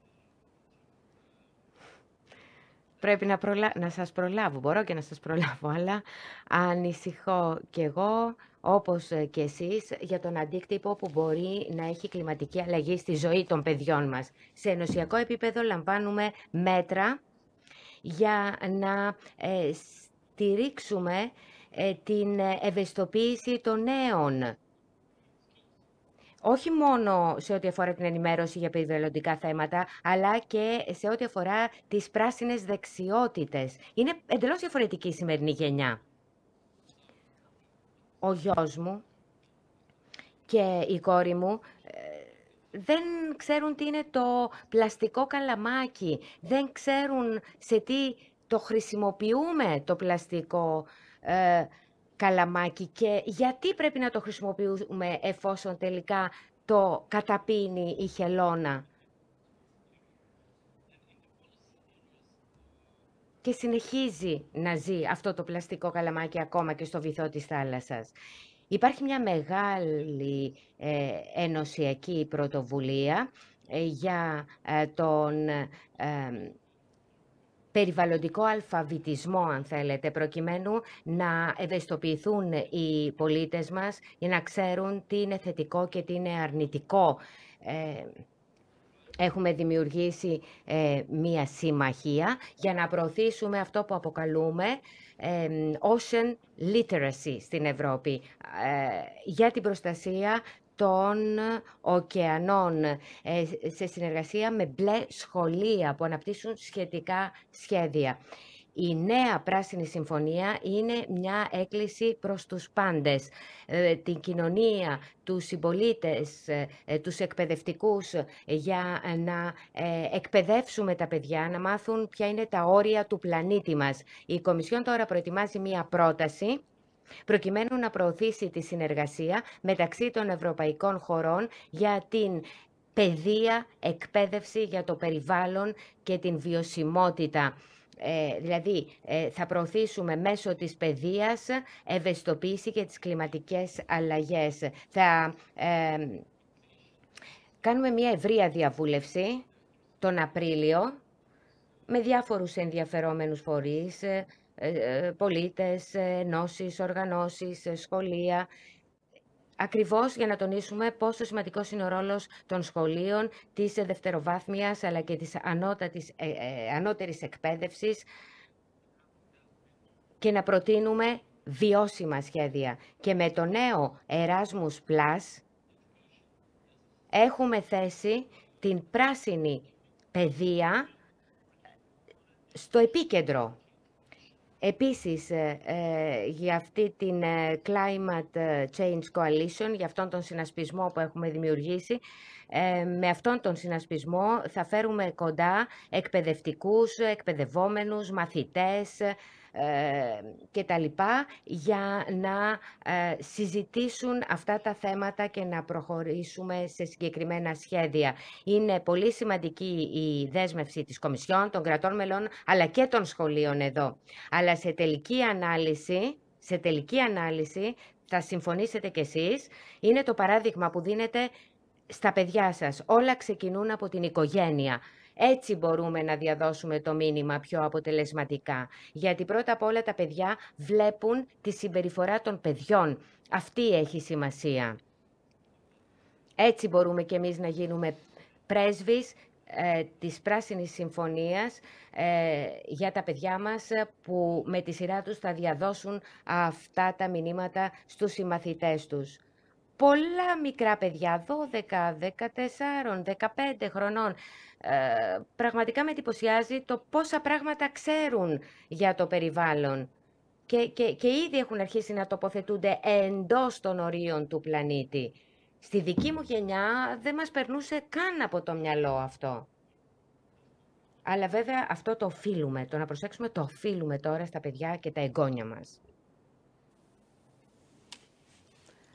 Πρέπει να, προλα... να σας προλάβω. Μπορώ και να σας προλάβω, αλλά ανησυχώ κι εγώ, όπως και εσείς, για τον αντίκτυπο που μπορεί να έχει κλιματική αλλαγή στη ζωή των παιδιών μας. Σε ενωσιακό επίπεδο λαμβάνουμε μέτρα για να ε, στηρίξουμε ε, την ευαισθητοποίηση των νέων. Όχι μόνο σε ό,τι αφορά την ενημέρωση για περιβαλλοντικά θέματα, αλλά και σε ό,τι αφορά τις πράσινες δεξιότητες. Είναι εντελώς διαφορετική η σημερινή γενιά. Ο γιος μου και η κόρη μου δεν ξέρουν τι είναι το πλαστικό καλαμάκι, δεν ξέρουν σε τι το χρησιμοποιούμε το πλαστικό ε, καλαμάκι και γιατί πρέπει να το χρησιμοποιούμε εφόσον τελικά το καταπίνει η χελώνα. Και συνεχίζει να ζει αυτό το πλαστικό καλαμάκι ακόμα και στο βυθό της θάλασσας. Υπάρχει μια μεγάλη ε, ενωσιακή πρωτοβουλία ε, για ε, τον ε, περιβαλλοντικό αλφαβητισμό, αν θέλετε, προκειμένου να ευαισθητοποιηθούν οι πολίτες μας για να ξέρουν τι είναι θετικό και τι είναι αρνητικό. Ε, Έχουμε δημιουργήσει ε, μία συμμαχία για να προωθήσουμε αυτό που αποκαλούμε ε, Ocean Literacy στην Ευρώπη ε, για την προστασία των ωκεανών ε, σε συνεργασία με μπλε σχολεία που αναπτύσσουν σχετικά σχέδια. Η νέα Πράσινη Συμφωνία είναι μια έκκληση προς τους πάντες, ε, την κοινωνία, τους συμπολίτες, ε, τους εκπαιδευτικούς, ε, για να ε, εκπαιδεύσουμε τα παιδιά, να μάθουν ποια είναι τα όρια του πλανήτη μας. Η Κομισιόν τώρα προετοιμάζει μια πρόταση προκειμένου να προωθήσει τη συνεργασία μεταξύ των ευρωπαϊκών χωρών για την παιδεία, εκπαίδευση για το περιβάλλον και την βιωσιμότητα. Ε, δηλαδή, ε, θα προωθήσουμε μέσω της παιδείας ευαισθητοποίηση και τις κλιματικές αλλαγές. Θα ε, κάνουμε μια ευρεία διαβούλευση τον Απρίλιο με διάφορους ενδιαφερόμενους φορείς, ε, ε, πολίτες, ενώσεις, οργανώσεις, σχολεία, ακριβώς για να τονίσουμε πόσο σημαντικός είναι ο ρόλος των σχολείων, της δευτεροβάθμιας αλλά και της ανώτατης, ε, ε, ανώτερης εκπαίδευσης και να προτείνουμε βιώσιμα σχέδια. Και με το νέο Erasmus Plus έχουμε θέσει την πράσινη παιδεία στο επίκεντρο. Επίσης, ε, ε, για αυτή την ε, Climate Change Coalition, για αυτόν τον συνασπισμό που έχουμε δημιουργήσει, ε, με αυτόν τον συνασπισμό θα φέρουμε κοντά εκπαιδευτικούς, εκπαιδευόμενους, μαθητές ε, και τα λοιπά, για να ε, συζητήσουν αυτά τα θέματα και να προχωρήσουμε σε συγκεκριμένα σχέδια. Είναι πολύ σημαντική η δέσμευση της Κομισιόν, των κρατών μελών, αλλά και των σχολείων εδώ. Αλλά σε τελική ανάλυση, σε τελική ανάλυση θα συμφωνήσετε κι εσείς, είναι το παράδειγμα που δίνετε στα παιδιά σας. Όλα ξεκινούν από την οικογένεια. Έτσι μπορούμε να διαδώσουμε το μήνυμα πιο αποτελεσματικά. Γιατί πρώτα απ' όλα τα παιδιά βλέπουν τη συμπεριφορά των παιδιών. Αυτή έχει σημασία. Έτσι μπορούμε κι εμείς να γίνουμε πρέσβεις ε, της Πράσινης Συμφωνίας ε, για τα παιδιά μας, που με τη σειρά τους θα διαδώσουν αυτά τα μηνύματα στους συμμαθητές τους. Πολλά μικρά παιδιά, δώδεκα, δεκατέσσερα, δεκαπέντε χρονών, ε, πραγματικά με εντυπωσιάζει το πόσα πράγματα ξέρουν για το περιβάλλον. Και, και, και ήδη έχουν αρχίσει να τοποθετούνται εντός των ορίων του πλανήτη. Στη δική μου γενιά δεν μας περνούσε καν από το μυαλό αυτό. Αλλά βέβαια αυτό το οφείλουμε, το να προσέξουμε το οφείλουμε τώρα στα παιδιά και τα εγγόνια μας.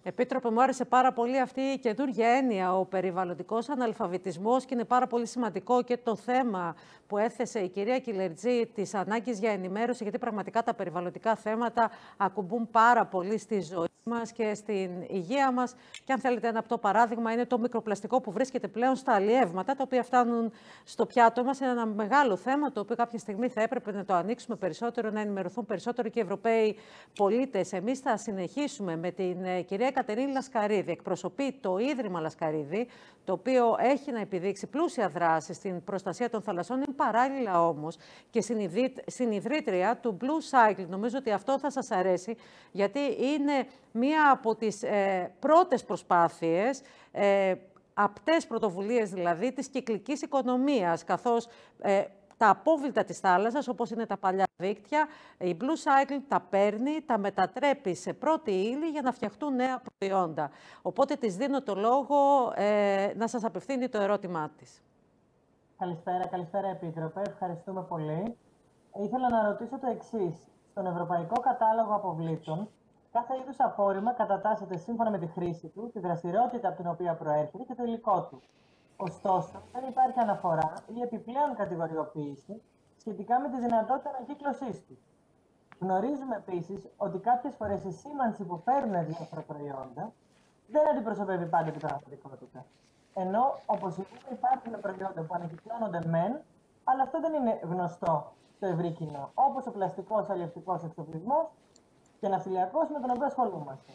Επίτροπε, μου άρεσε πάρα πολύ αυτή η καινούργια έννοια, ο περιβαλλοντικός αναλφαβητισμός, και είναι πάρα πολύ σημαντικό και το θέμα που έθεσε η κυρία Κιλερτζή της ανάγκης για ενημέρωση, γιατί πραγματικά τα περιβαλλοντικά θέματα ακουμπούν πάρα πολύ στη ζωή μας και στην υγεία μας. Και αν θέλετε, ένα απτό παράδειγμα είναι το μικροπλαστικό που βρίσκεται πλέον στα αλλιεύματα, τα οποία φτάνουν στο πιάτο μας. Είναι ένα μεγάλο θέμα, το οποίο κάποια στιγμή θα έπρεπε να το ανοίξουμε περισσότερο, να ενημερωθούν περισσότερο και οι Ευρωπαίοι πολίτες. Εμείς θα συνεχίσουμε με την κυρία Κατερίνη Λασκαρίδη. Εκπροσωπεί το Ίδρυμα Λασκαρίδη, το οποίο έχει να επιδείξει πλούσια δράση στην προστασία των θαλασσών. Είναι παράλληλα όμως και συνιδρύτρια του Blue Cycle. Νομίζω ότι αυτό θα σας αρέσει, γιατί είναι μία από τις ε, πρώτες προσπάθειες, ε, απτές πρωτοβουλίες δηλαδή, της κυκλικής οικονομίας, καθώς ε, τα απόβλητα της θάλασσας, όπως είναι τα παλιά δίκτυα, η Blue Cycle τα παίρνει, τα μετατρέπει σε πρώτη ύλη για να φτιαχτούν νέα προϊόντα. Οπότε της δίνω το λόγο ε, να σας απευθύνει το ερώτημά της. Καλησπέρα, καλησπέρα Επίτροπε. Ευχαριστούμε πολύ. Ήθελα να ρωτήσω το εξής. Στον Ευρωπαϊκό Κατάλογο Αποβλήτων, κάθε είδους απόρριμμα κατατάσσεται σύμφωνα με τη χρήση του, τη δραστηριότητα από την οποία προέρχεται και το υλικό του. Ωστόσο, δεν υπάρχει αναφορά ή επιπλέον κατηγοριοποίηση σχετικά με τη δυνατότητα ανακύκλωσής του. Γνωρίζουμε επίσης ότι κάποιες φορές η σήμανση που παίρνουν διάφορα προϊόντα δεν αντιπροσωπεύει πάντα την πραγματικότητα. Ενώ, όπως είπαμε, υπάρχουν προϊόντα που ανακυκλώνονται μεν, αλλά αυτό δεν είναι γνωστό στο ευρύ κοινό, όπως ο πλαστικός αλλιευτικός εξοπλισμός και ναυτιλιακός με τον οποίο ασχολούμαστε.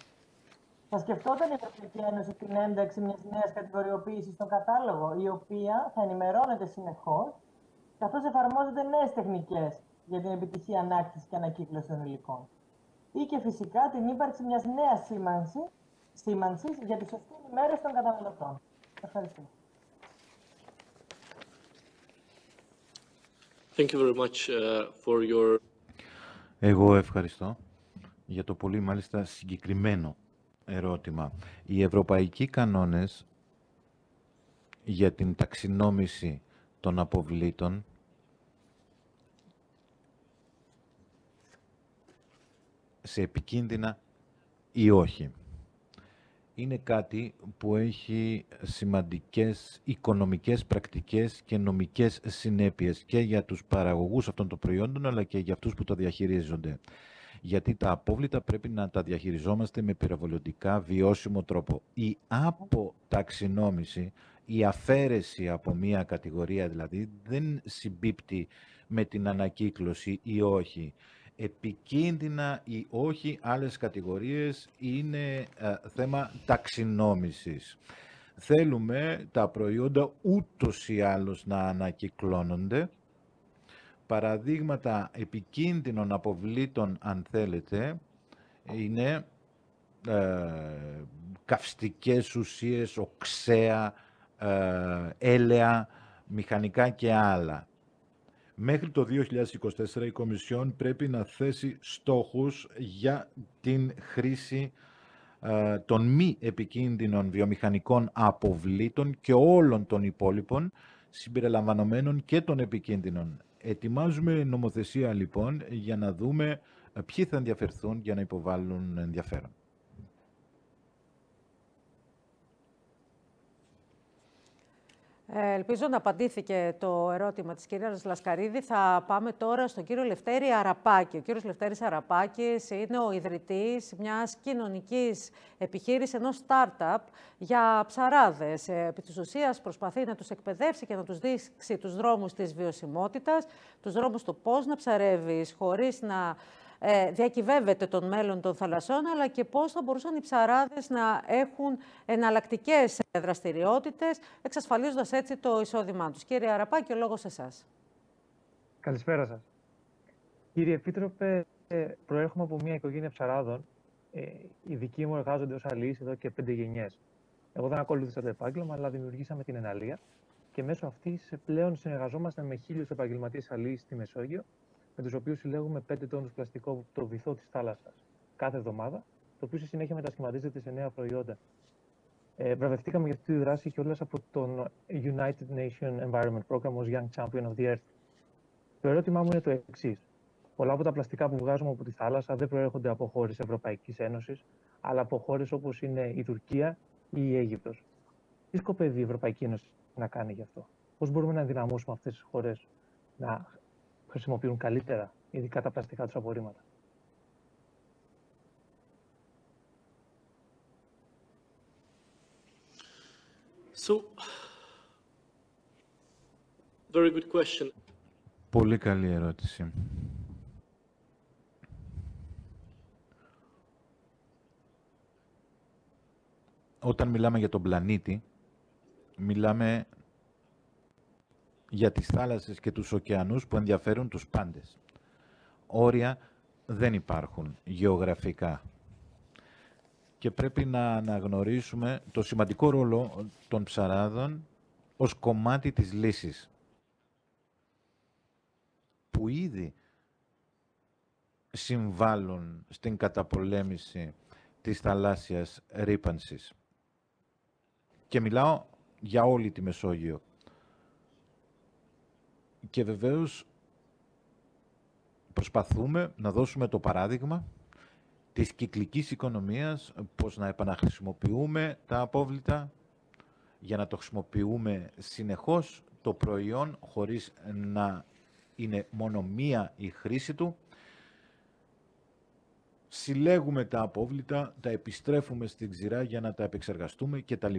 Θα σκεφτόταν η Ευρωπαϊκή Ένωση την ένταξη μιας νέας κατηγοριοποίησης στον κατάλογο, η οποία θα ενημερώνεται συνεχώς, καθώς εφαρμόζονται νέες τεχνικές για την επιτυχή ανάκτηση και ανακύκλωση των υλικών. Ή και φυσικά την ύπαρξη μιας νέας σήμανσης, σήμανσης για τη σωστή ενημέρωση των καταναλωτών. Ευχαριστώ. Thank you very much uh, for your... Εγώ ευχαριστώ για το πολύ μάλιστα συγκεκριμένο ερώτημα. Οι ευρωπαϊκοί κανόνες για την ταξινόμηση των αποβλήτων σε επικίνδυνα ή όχι, είναι κάτι που έχει σημαντικές οικονομικές, πρακτικές και νομικές συνέπειες και για τους παραγωγούς αυτών των προϊόντων, αλλά και για αυτούς που τα διαχειρίζονται. Γιατί τα απόβλητα πρέπει να τα διαχειριζόμαστε με περιβαλλοντικά βιώσιμο τρόπο. Η αποταξινόμηση, η αφαίρεση από μία κατηγορία δηλαδή, δεν συμπίπτει με την ανακύκλωση ή όχι. Επικίνδυνα ή όχι άλλες κατηγορίες είναι ε, θέμα ταξινόμησης. Θέλουμε τα προϊόντα ούτως ή άλλως να ανακυκλώνονται. Παραδείγματα επικίνδυνων αποβλήτων, αν θέλετε, είναι ε, καυστικές ουσίες, οξέα, ε, έλαια, μηχανικά και άλλα. Μέχρι το δύο χιλιάδες είκοσι τέσσερα η Κομισιόν πρέπει να θέσει στόχους για την χρήση ε, των μη επικίνδυνων βιομηχανικών αποβλήτων και όλων των υπόλοιπων συμπεριλαμβανομένων και των επικίνδυνων. Ετοιμάζουμε νομοθεσία λοιπόν για να δούμε ποιοι θα ενδιαφερθούν για να υποβάλουν ενδιαφέρον. Ελπίζω να απαντήθηκε το ερώτημα της κυρίας Λασκαρίδη. Θα πάμε τώρα στον κύριο Λευτέρη Αραπάκη. Ο κύριος Λευτέρης Αραπάκης είναι ο ιδρυτής μιας κοινωνικής επιχείρησης, ενός startup για ψαράδες. Επί της ουσίας προσπαθεί να τους εκπαιδεύσει και να τους δείξει τους δρόμους της βιωσιμότητας, τους δρόμους του πώς να ψαρεύεις χωρίς να Ε, διακυβεύεται τον μέλλον των θαλασσών, αλλά και πώς θα μπορούσαν οι ψαράδες να έχουν εναλλακτικές δραστηριότητες, εξασφαλίζοντας έτσι το εισόδημά τους. Κύριε Αραπάκη, ο λόγος σε εσάς. Καλησπέρα σας. Κύριε Επίτροπε, προέρχομαι από μια οικογένεια ψαράδων. Ε, οι δικοί μου εργάζονται ως αλληλείς εδώ και πέντε γενιές. Εγώ δεν ακολούθησα το επάγγελμα, αλλά δημιουργήσαμε την Εναλία και μέσω αυτής πλέον συνεργαζόμαστε με χίλιους επαγγελματίες αλληλείς στη Μεσόγειο, με τους οποίους συλλέγουμε πέντε τόνους πλαστικό από το βυθό της θάλασσας κάθε εβδομάδα, το οποίο στη συνέχεια μετασχηματίζεται σε νέα προϊόντα. Ε, βραβευτήκαμε για αυτή τη δράση κιόλας από τον United Nations Environment Program ως Young Champion of the Earth. Το ερώτημά μου είναι το εξής. Πολλά από τα πλαστικά που βγάζουμε από τη θάλασσα δεν προέρχονται από χώρες Ευρωπαϊκής Ένωσης, αλλά από χώρες όπως είναι η Τουρκία ή η Αίγυπτος. Τι σκοπεύει η Ευρωπαϊκή Ένωση να κάνει γι' αυτό? Πώς μπορούμε να ενδυναμώσουμε αυτές τις χώρες να χρησιμοποιούν καλύτερα, ειδικά τα πλαστικά τους απορρίμματα? So, very good question. Πολύ καλή ερώτηση. Όταν μιλάμε για τον πλανήτη, μιλάμε για τις θάλασσες και τους ωκεανούς που ενδιαφέρουν τους πάντες. Όρια δεν υπάρχουν γεωγραφικά. Και πρέπει να αναγνωρίσουμε το σημαντικό ρόλο των ψαράδων ως κομμάτι της λύσης, που ήδη συμβάλλουν στην καταπολέμηση της θαλάσσιας ρύπανσης. Και μιλάω για όλη τη Μεσόγειο. Και βεβαίως προσπαθούμε να δώσουμε το παράδειγμα της κυκλικής οικονομίας, πώς να επαναχρησιμοποιούμε τα απόβλητα για να το χρησιμοποιούμε συνεχώς το προϊόν χωρίς να είναι μόνο μία η χρήση του. Συλλέγουμε τα απόβλητα, τα επιστρέφουμε στην ξηρά για να τα επεξεργαστούμε κτλ.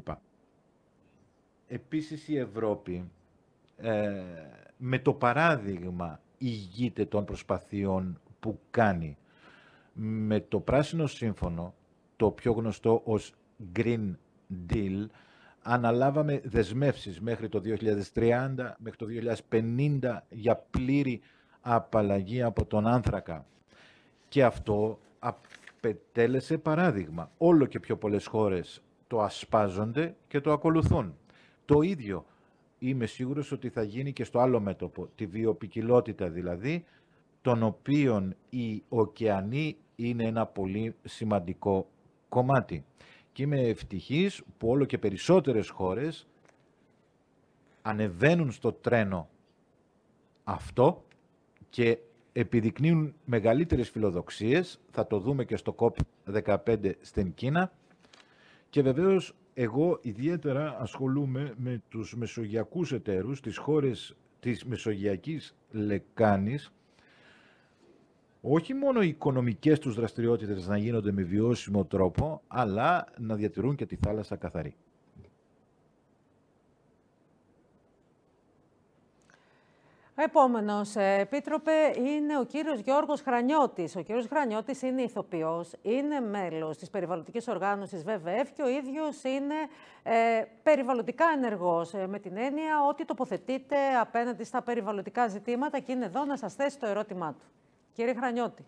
Επίσης η Ευρώπη ε, με το παράδειγμα ηγείται των προσπαθειών που κάνει. Με το Πράσινο Σύμφωνο, το πιο γνωστό ως Green Deal, αναλάβαμε δεσμεύσεις μέχρι το δύο χιλιάδες τριάντα, μέχρι το δύο χιλιάδες πενήντα για πλήρη απαλλαγή από τον άνθρακα. Και αυτό απετέλεσε παράδειγμα. Όλο και πιο πολλές χώρες το ασπάζονται και το ακολουθούν. Το ίδιο είμαι σίγουρος ότι θα γίνει και στο άλλο μέτωπο, τη βιοποικιλότητα δηλαδή, των οποίων οι ωκεανοί είναι ένα πολύ σημαντικό κομμάτι. Και είμαι ευτυχής που όλο και περισσότερες χώρες ανεβαίνουν στο τρένο αυτό και επιδεικνύουν μεγαλύτερες φιλοδοξίες. Θα το δούμε και στο κοπ δεκαπέντε στην Κίνα. Και βεβαίως εγώ ιδιαίτερα ασχολούμαι με τους μεσογειακούς εταίρους, τις χώρες της Μεσογειακής Λεκάνης, όχι μόνο οι οικονομικές τους δραστηριότητες να γίνονται με βιώσιμο τρόπο, αλλά να διατηρούν και τη θάλασσα καθαρή. Ο επόμενος επίτροπε είναι ο κύριος Γιώργος Χρανιώτης. Ο κύριος Χρανιώτης είναι ηθοποιός, είναι μέλος της περιβαλλοντικής οργάνωσης βι βι εφ και ο ίδιος είναι ε, περιβαλλοντικά ενεργός, ε, με την έννοια ότι τοποθετείται απέναντι στα περιβαλλοντικά ζητήματα και είναι εδώ να σας θέσει το ερώτημά του. Κύριε Χρανιώτη.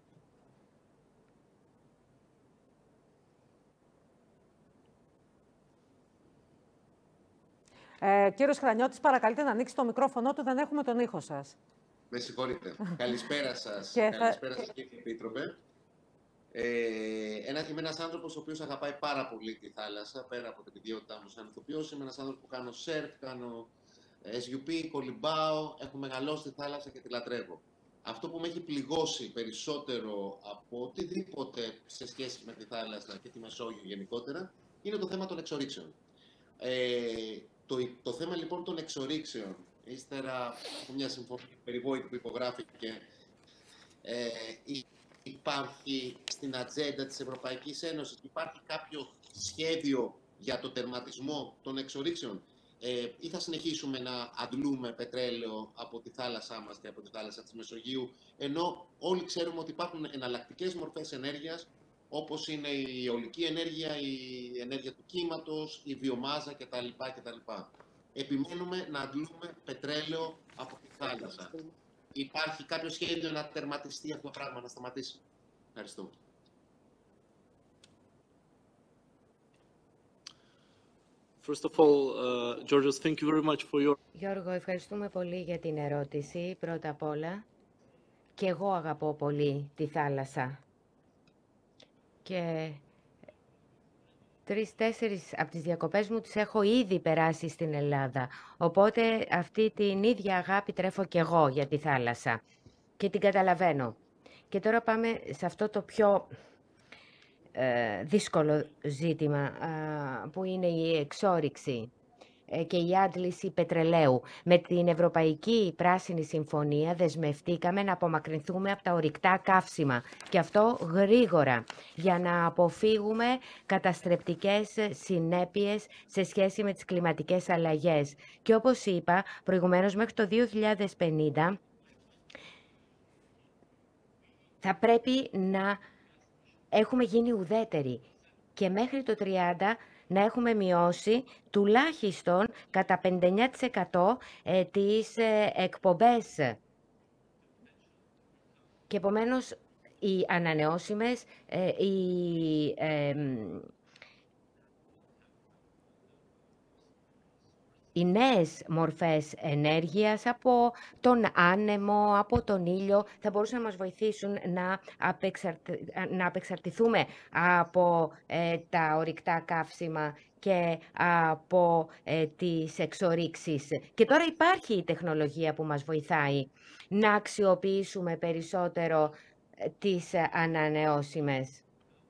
Ε, κύριος Χρανιώτης, παρακαλείτε να ανοίξει το μικρόφωνο του, δεν έχουμε τον ήχο σας. Με συγχωρείτε. Καλησπέρα σας. Και Καλησπέρα θα... σας, κύριε Επίτροπε. Ε, ένα, είμαι ένας άνθρωπος ο οποίος αγαπάει πάρα πολύ τη θάλασσα, πέρα από την ιδιότητά μου σαν ηθοποιός. Είμαι ένας άνθρωπος που κάνω σερφ, κάνω ες γιου πι, κολυμπάω, έχω μεγαλώσει τη θάλασσα και τη λατρεύω. Αυτό που με έχει πληγώσει περισσότερο από οτιδήποτε σε σχέση με τη θάλασσα και τη Μεσόγειο γενικότερα, είναι το θέμα των εξορίξεων. Ε, το, το θέμα λοιπόν των εξορίξεων, ύστερα από μια συμφωνία περιβόητη που υπογράφηκε, ε, υπάρχει στην ατζέντα της Ευρωπαϊκής Ένωσης, υπάρχει κάποιο σχέδιο για το τερματισμό των εξορίξεων, ε, ή θα συνεχίσουμε να αντλούμε πετρέλαιο από τη θάλασσά μας και από τη θάλασσα της Μεσογείου, ενώ όλοι ξέρουμε ότι υπάρχουν εναλλακτικές μορφές ενέργειας, όπως είναι η αιωλική ενέργεια, η ενέργεια του κύματος, η βιομάζα κτλ. κτλ. Επιμένουμε να αντλούμε πετρέλαιο από τη θάλασσα. Υπάρχει κάποιο σχέδιο να τερματιστεί αυτό το πράγμα, να σταματήσει? Ευχαριστώ. First of all, uh, Georgios, thank you very much for your... Γιώργο, ευχαριστούμε πολύ για την ερώτηση. Πρώτα απ' όλα, και εγώ αγαπώ πολύ τη θάλασσα. Και τρεις-τέσσερις από τις διακοπές μου τις έχω ήδη περάσει στην Ελλάδα. Οπότε αυτή την ίδια αγάπη τρέφω και εγώ για τη θάλασσα. και την καταλαβαίνω. Και τώρα πάμε σε αυτό το πιο ε, δύσκολο ζήτημα ε, που είναι η εξόρυξη και η άντληση πετρελαίου. Με την Ευρωπαϊκή Πράσινη Συμφωνία δεσμευτήκαμε να απομακρυνθούμε από τα ορυκτά καύσιμα και αυτό γρήγορα για να αποφύγουμε καταστρεπτικές συνέπειες σε σχέση με τις κλιματικές αλλαγές. Και όπως είπα προηγουμένως, μέχρι το δύο χιλιάδες πενήντα θα πρέπει να έχουμε γίνει ουδέτεροι και μέχρι το τριάντα να έχουμε μειώσει τουλάχιστον κατά πενήντα εννέα τοις εκατό τις εκπομπές. Και επομένως οι ανανεώσιμες, οι, ε, οι νέες μορφές ενέργειας από τον άνεμο, από τον ήλιο, θα μπορούσαν να μας βοηθήσουν να, απεξαρτη... να απεξαρτηθούμε από ε, τα ορυκτά καύσιμα και από ε, τις εξορίξεις. Και τώρα υπάρχει η τεχνολογία που μας βοηθάει να αξιοποιήσουμε περισσότερο ε, τις ανανεώσιμες.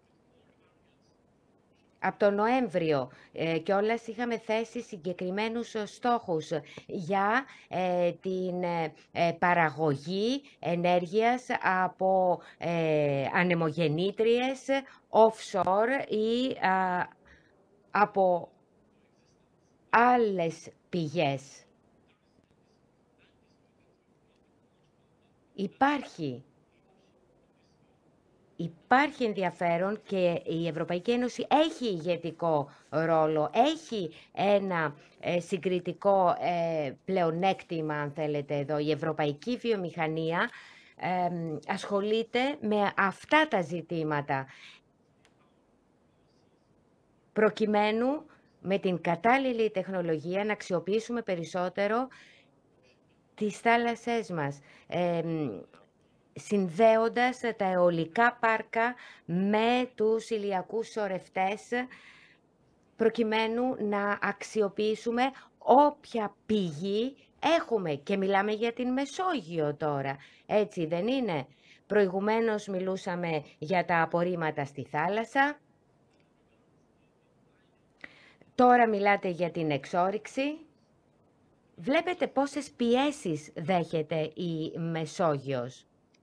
Από τον Νοέμβριο ε, κιόλας είχαμε θέσει συγκεκριμένους στόχους για ε, την ε, παραγωγή ενέργειας από ε, ανεμογεννήτριες, offshore ή α, από άλλες πηγές. Υπάρχει Υπάρχει ενδιαφέρον και η Ευρωπαϊκή Ένωση έχει ηγετικό ρόλο, έχει ένα ε, συγκριτικό ε, πλεονέκτημα, αν θέλετε εδώ. Η ευρωπαϊκή βιομηχανία ε, ασχολείται με αυτά τα ζητήματα, προκειμένου με την κατάλληλη τεχνολογία να αξιοποιήσουμε περισσότερο τις θάλασσές μας. Ε, συνδέοντας τα αιωλικά πάρκα με τους ηλιακούς σωρευτές, προκειμένου να αξιοποιήσουμε όποια πηγή έχουμε. Και μιλάμε για την Μεσόγειο τώρα, έτσι δεν είναι? Προηγουμένως μιλούσαμε για τα απορρίμματα στη θάλασσα, τώρα μιλάτε για την εξόρυξη. Βλέπετε πόσες πιέσεις δέχεται η Μεσόγειος.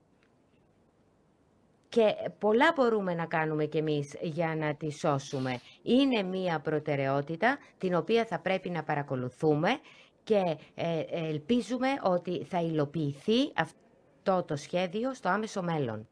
Και πολλά μπορούμε να κάνουμε κι εμείς για να τη σώσουμε. Είναι μία προτεραιότητα την οποία θα πρέπει να παρακολουθούμε και ε, ελπίζουμε ότι θα υλοποιηθεί αυτό το σχέδιο στο άμεσο μέλλον.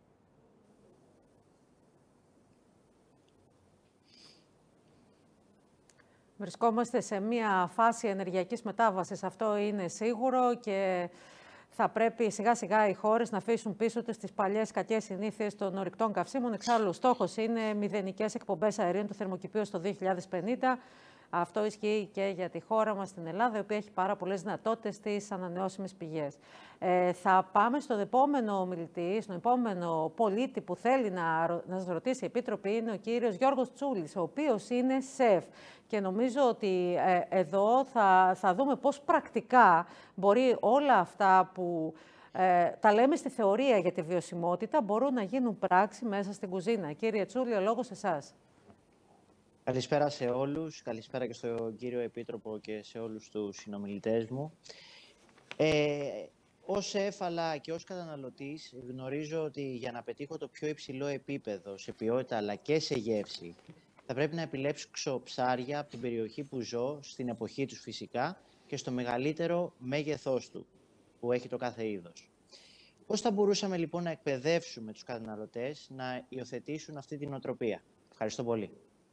Βρισκόμαστε σε μία φάση ενεργειακής μετάβασης, αυτό είναι σίγουρο, και θα πρέπει σιγά σιγά οι χώρες να αφήσουν πίσω τους τις παλιές κακές συνήθειες των ορυκτών καυσίμων. Εξάλλου, ο στόχος είναι μηδενικές εκπομπές αερίων του θερμοκηπίου στο δύο χιλιάδες πενήντα. Αυτό ισχύει και για τη χώρα μας, την Ελλάδα, η οποία έχει πάρα πολλές δυνατότητες στις ανανεώσιμες πηγές. Ε, θα πάμε στον επόμενο μιλητή, στον επόμενο πολίτη που θέλει να, να σας ρωτήσει η Επίτροπη, είναι ο κύριος Γιώργος Τσούλης, ο οποίος είναι σεφ. Και νομίζω ότι ε, εδώ θα, θα δούμε πώς πρακτικά μπορεί όλα αυτά που ε, τα λέμε στη θεωρία για τη βιωσιμότητα μπορούν να γίνουν πράξη μέσα στην κουζίνα. Κύριε Τσούλη, ο λόγος σε εσάς. Καλησπέρα σε όλους, καλησπέρα και στον κύριο Επίτροπο και σε όλους τους συνομιλητές μου. Ε, ως σεφ αλλά και ως καταναλωτής γνωρίζω ότι για να πετύχω το πιο υψηλό επίπεδο σε ποιότητα αλλά και σε γεύση θα πρέπει να επιλέξω ψάρια από την περιοχή που ζω, στην εποχή τους φυσικά και στο μεγαλύτερο μέγεθός του που έχει το κάθε είδος. Πώς θα μπορούσαμε λοιπόν να εκπαιδεύσουμε τους καταναλωτές να υιοθετήσουν αυτή την νοοτροπία? Ευχαριστώ πολύ.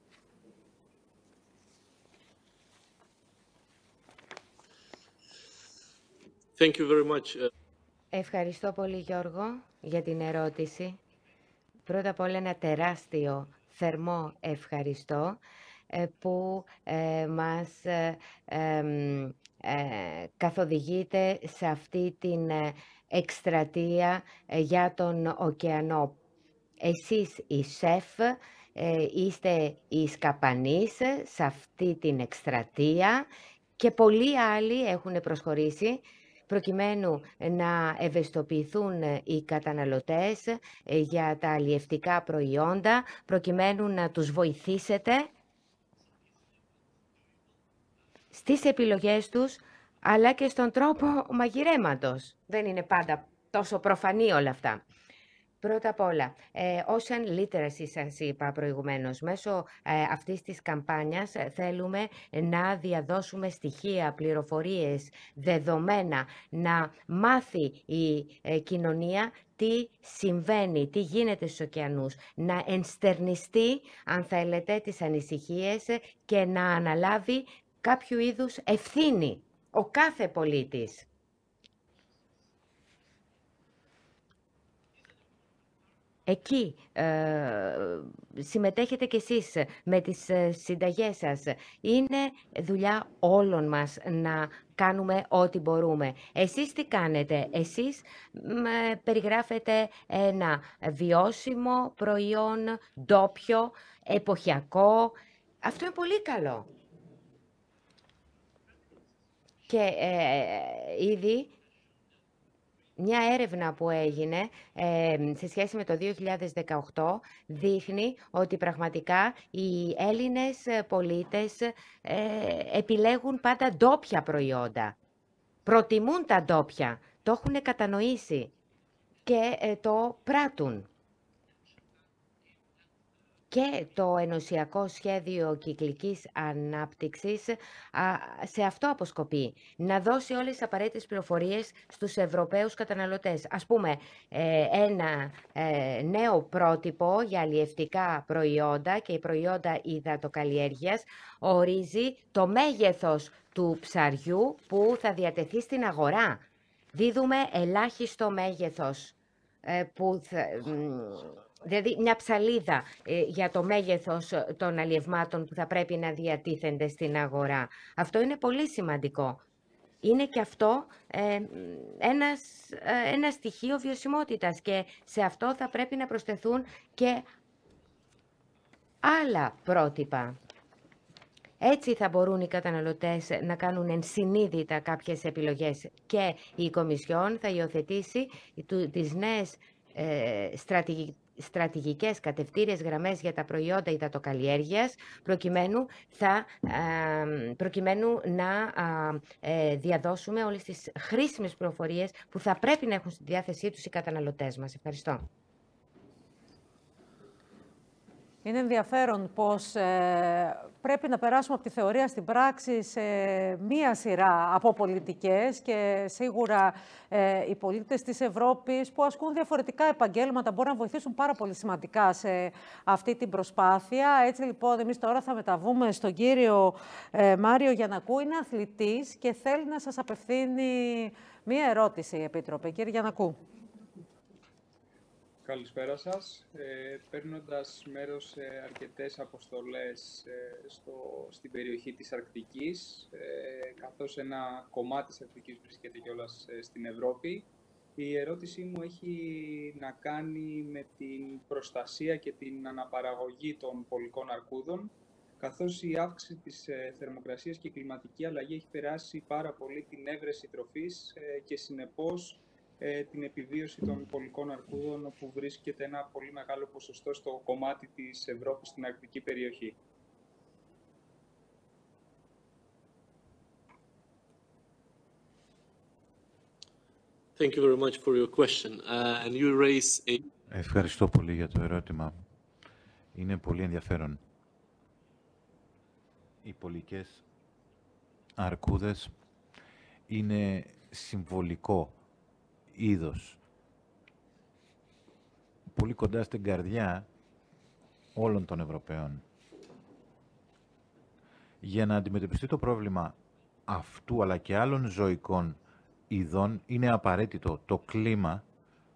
Thank you very much. Ευχαριστώ πολύ, Γιώργο, για την ερώτηση. Πρώτα απ' όλα ένα τεράστιο θερμό ευχαριστώ ε, που ε, μας ε, ε, ε, καθοδηγείτε σε αυτή την ε, εκστρατεία ε, για τον ωκεανό. Εσείς οι σεφ ε, είστε οι σκαπανείς σε αυτή την εκστρατεία και πολλοί άλλοι έχουν προσχωρήσει προκειμένου να ευαισθητοποιηθούν οι καταναλωτές για τα αλλιευτικά προϊόντα, προκειμένου να τους βοηθήσετε στις επιλογές τους, αλλά και στον τρόπο μαγειρέματος. Δεν είναι πάντα τόσο προφανή όλα αυτά. Πρώτα απ' όλα, ε, Ocean Literacy σας είπα προηγουμένως. Μέσω ε, αυτής της καμπάνιας ε, θέλουμε να διαδώσουμε στοιχεία, πληροφορίες, δεδομένα, να μάθει η ε, κοινωνία τι συμβαίνει, τι γίνεται στους ωκεανούς, να ενστερνιστεί, αν θέλετε, τις ανησυχίες και να αναλάβει κάποιου είδους ευθύνη ο κάθε πολίτης. Εκεί ε, συμμετέχετε κι εσείς με τις ε, συνταγές σας. Είναι δουλειά όλων μας να κάνουμε ό,τι μπορούμε. Εσείς τι κάνετε? Εσείς ε, περιγράφετε ένα βιώσιμο προϊόν, ντόπιο, εποχιακό. Αυτό είναι πολύ καλό. Και ε, ήδη μια έρευνα που έγινε ε, σε σχέση με το δύο χιλιάδες δεκαοκτώ δείχνει ότι πραγματικά οι Έλληνες πολίτες ε, επιλέγουν πάντα ντόπια προϊόντα. Προτιμούν τα ντόπια, το έχουν κατανοήσει και ε, το πράττουν. Και το Ενωσιακό Σχέδιο Κυκλικής Ανάπτυξης α, σε αυτό αποσκοπεί. Να δώσει όλες τις απαραίτητες πληροφορίες στους Ευρωπαίους καταναλωτές. Ας πούμε, ε, ένα ε, νέο πρότυπο για αλλιευτικά προϊόντα και προϊόντα υδατοκαλλιέργειας ορίζει το μέγεθος του ψαριού που θα διατεθεί στην αγορά. Δίδουμε ελάχιστο μέγεθος ε, που θα... Δηλαδή μια ψαλίδα ε, για το μέγεθος των αλλιευμάτων που θα πρέπει να διατίθενται στην αγορά. Αυτό είναι πολύ σημαντικό. Είναι και αυτό ε, ένας, ε, ένα στοιχείο βιωσιμότητας και σε αυτό θα πρέπει να προσθεθούν και άλλα πρότυπα. Έτσι θα μπορούν οι καταναλωτές να κάνουν ενσυνείδητα κάποιες επιλογές και η Κομισιόν θα υιοθετήσει τις νέες ε, στρατηγικές στρατηγικές κατευθύνες γραμμές για τα προϊόντα υδατοκαλλιέργειας, προκειμένου, θα, προκειμένου να ε, διαδώσουμε όλες τις χρήσιμες πληροφορίες που θα πρέπει να έχουν στη διάθεσή τους οι καταναλωτές μας. Ευχαριστώ. Είναι ενδιαφέρον πως ε, πρέπει να περάσουμε από τη θεωρία στην πράξη σε μία σειρά από πολιτικές και σίγουρα ε, οι πολίτες της Ευρώπης που ασκούν διαφορετικά επαγγέλματα μπορούν να βοηθήσουν πάρα πολύ σημαντικά σε αυτή την προσπάθεια. Έτσι λοιπόν εμείς τώρα θα μεταβούμε στον κύριο ε, Μάριο Γιαννακού. Είναι αθλητής και θέλει να σας απευθύνει μία ερώτηση, Επίτροπε. Κύριε Γιαννακού. Καλησπέρα σας. Ε, παίρνοντας μέρος σε αρκετές αποστολές ε, στο, στην περιοχή της Αρκτικής, ε, καθώς ένα κομμάτι της Αρκτικής βρίσκεται κιόλας ε, στην Ευρώπη, η ερώτησή μου έχει να κάνει με την προστασία και την αναπαραγωγή των πολικών αρκούδων, καθώς η αύξηση της ε, θερμοκρασίας και η κλιματική αλλαγή έχει περάσει πάρα πολύ την έβρεση τροφής ε, και συνεπώς την επιβίωση των πολικών αρκούδων, όπου βρίσκεται ένα πολύ μεγάλο ποσοστό στο κομμάτι της Ευρώπης, στην αρκτική περιοχή. Thank you very much for your question. Uh, and you raise a... Ευχαριστώ πολύ για το ερώτημα. Είναι πολύ ενδιαφέρον. Οι πολικές αρκούδες είναι συμβολικό είδος, πολύ κοντά στην καρδιά όλων των Ευρωπαίων. Για να αντιμετωπιστεί το πρόβλημα αυτού αλλά και άλλων ζωικών ειδών είναι απαραίτητο το κλίμα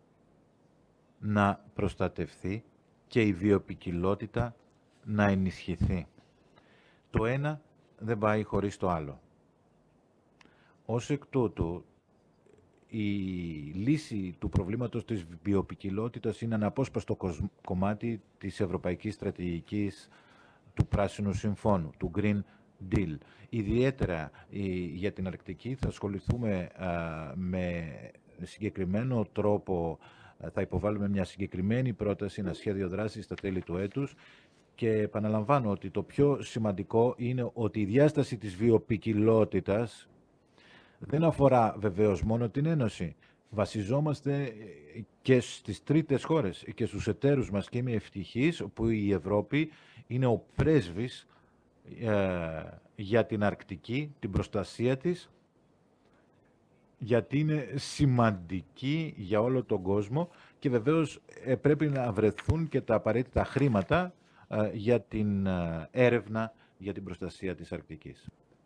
να προστατευθεί και η βιοποικιλότητα να ενισχυθεί. Το ένα δεν πάει χωρίς το άλλο. Ως εκ τούτου, η λύση του προβλήματος της βιοποικιλότητας είναι αναπόσπαστο κομμάτι της Ευρωπαϊκής Στρατηγικής του Πράσινου Συμφώνου, του Green deal. Ιδιαίτερα για την Αρκτική θα ασχοληθούμε με συγκεκριμένο τρόπο, θα υποβάλουμε μια συγκεκριμένη πρόταση, ένα σχέδιο δράσης στα τέλη του έτους και επαναλαμβάνω ότι το πιο σημαντικό είναι ότι η διάσταση της βιοποικιλότητας δεν αφορά βεβαίως μόνο την Ένωση. Βασιζόμαστε και στις τρίτες χώρες και στους εταίρους μας και είμαι ευτυχής που η Ευρώπη είναι ο πρέσβης ε, για την Αρκτική, την προστασία της, γιατί είναι σημαντική για όλο τον κόσμο και βεβαίως ε, πρέπει να βρεθούν και τα απαραίτητα χρήματα ε, για την ε, έρευνα για την προστασία της Αρκτικής.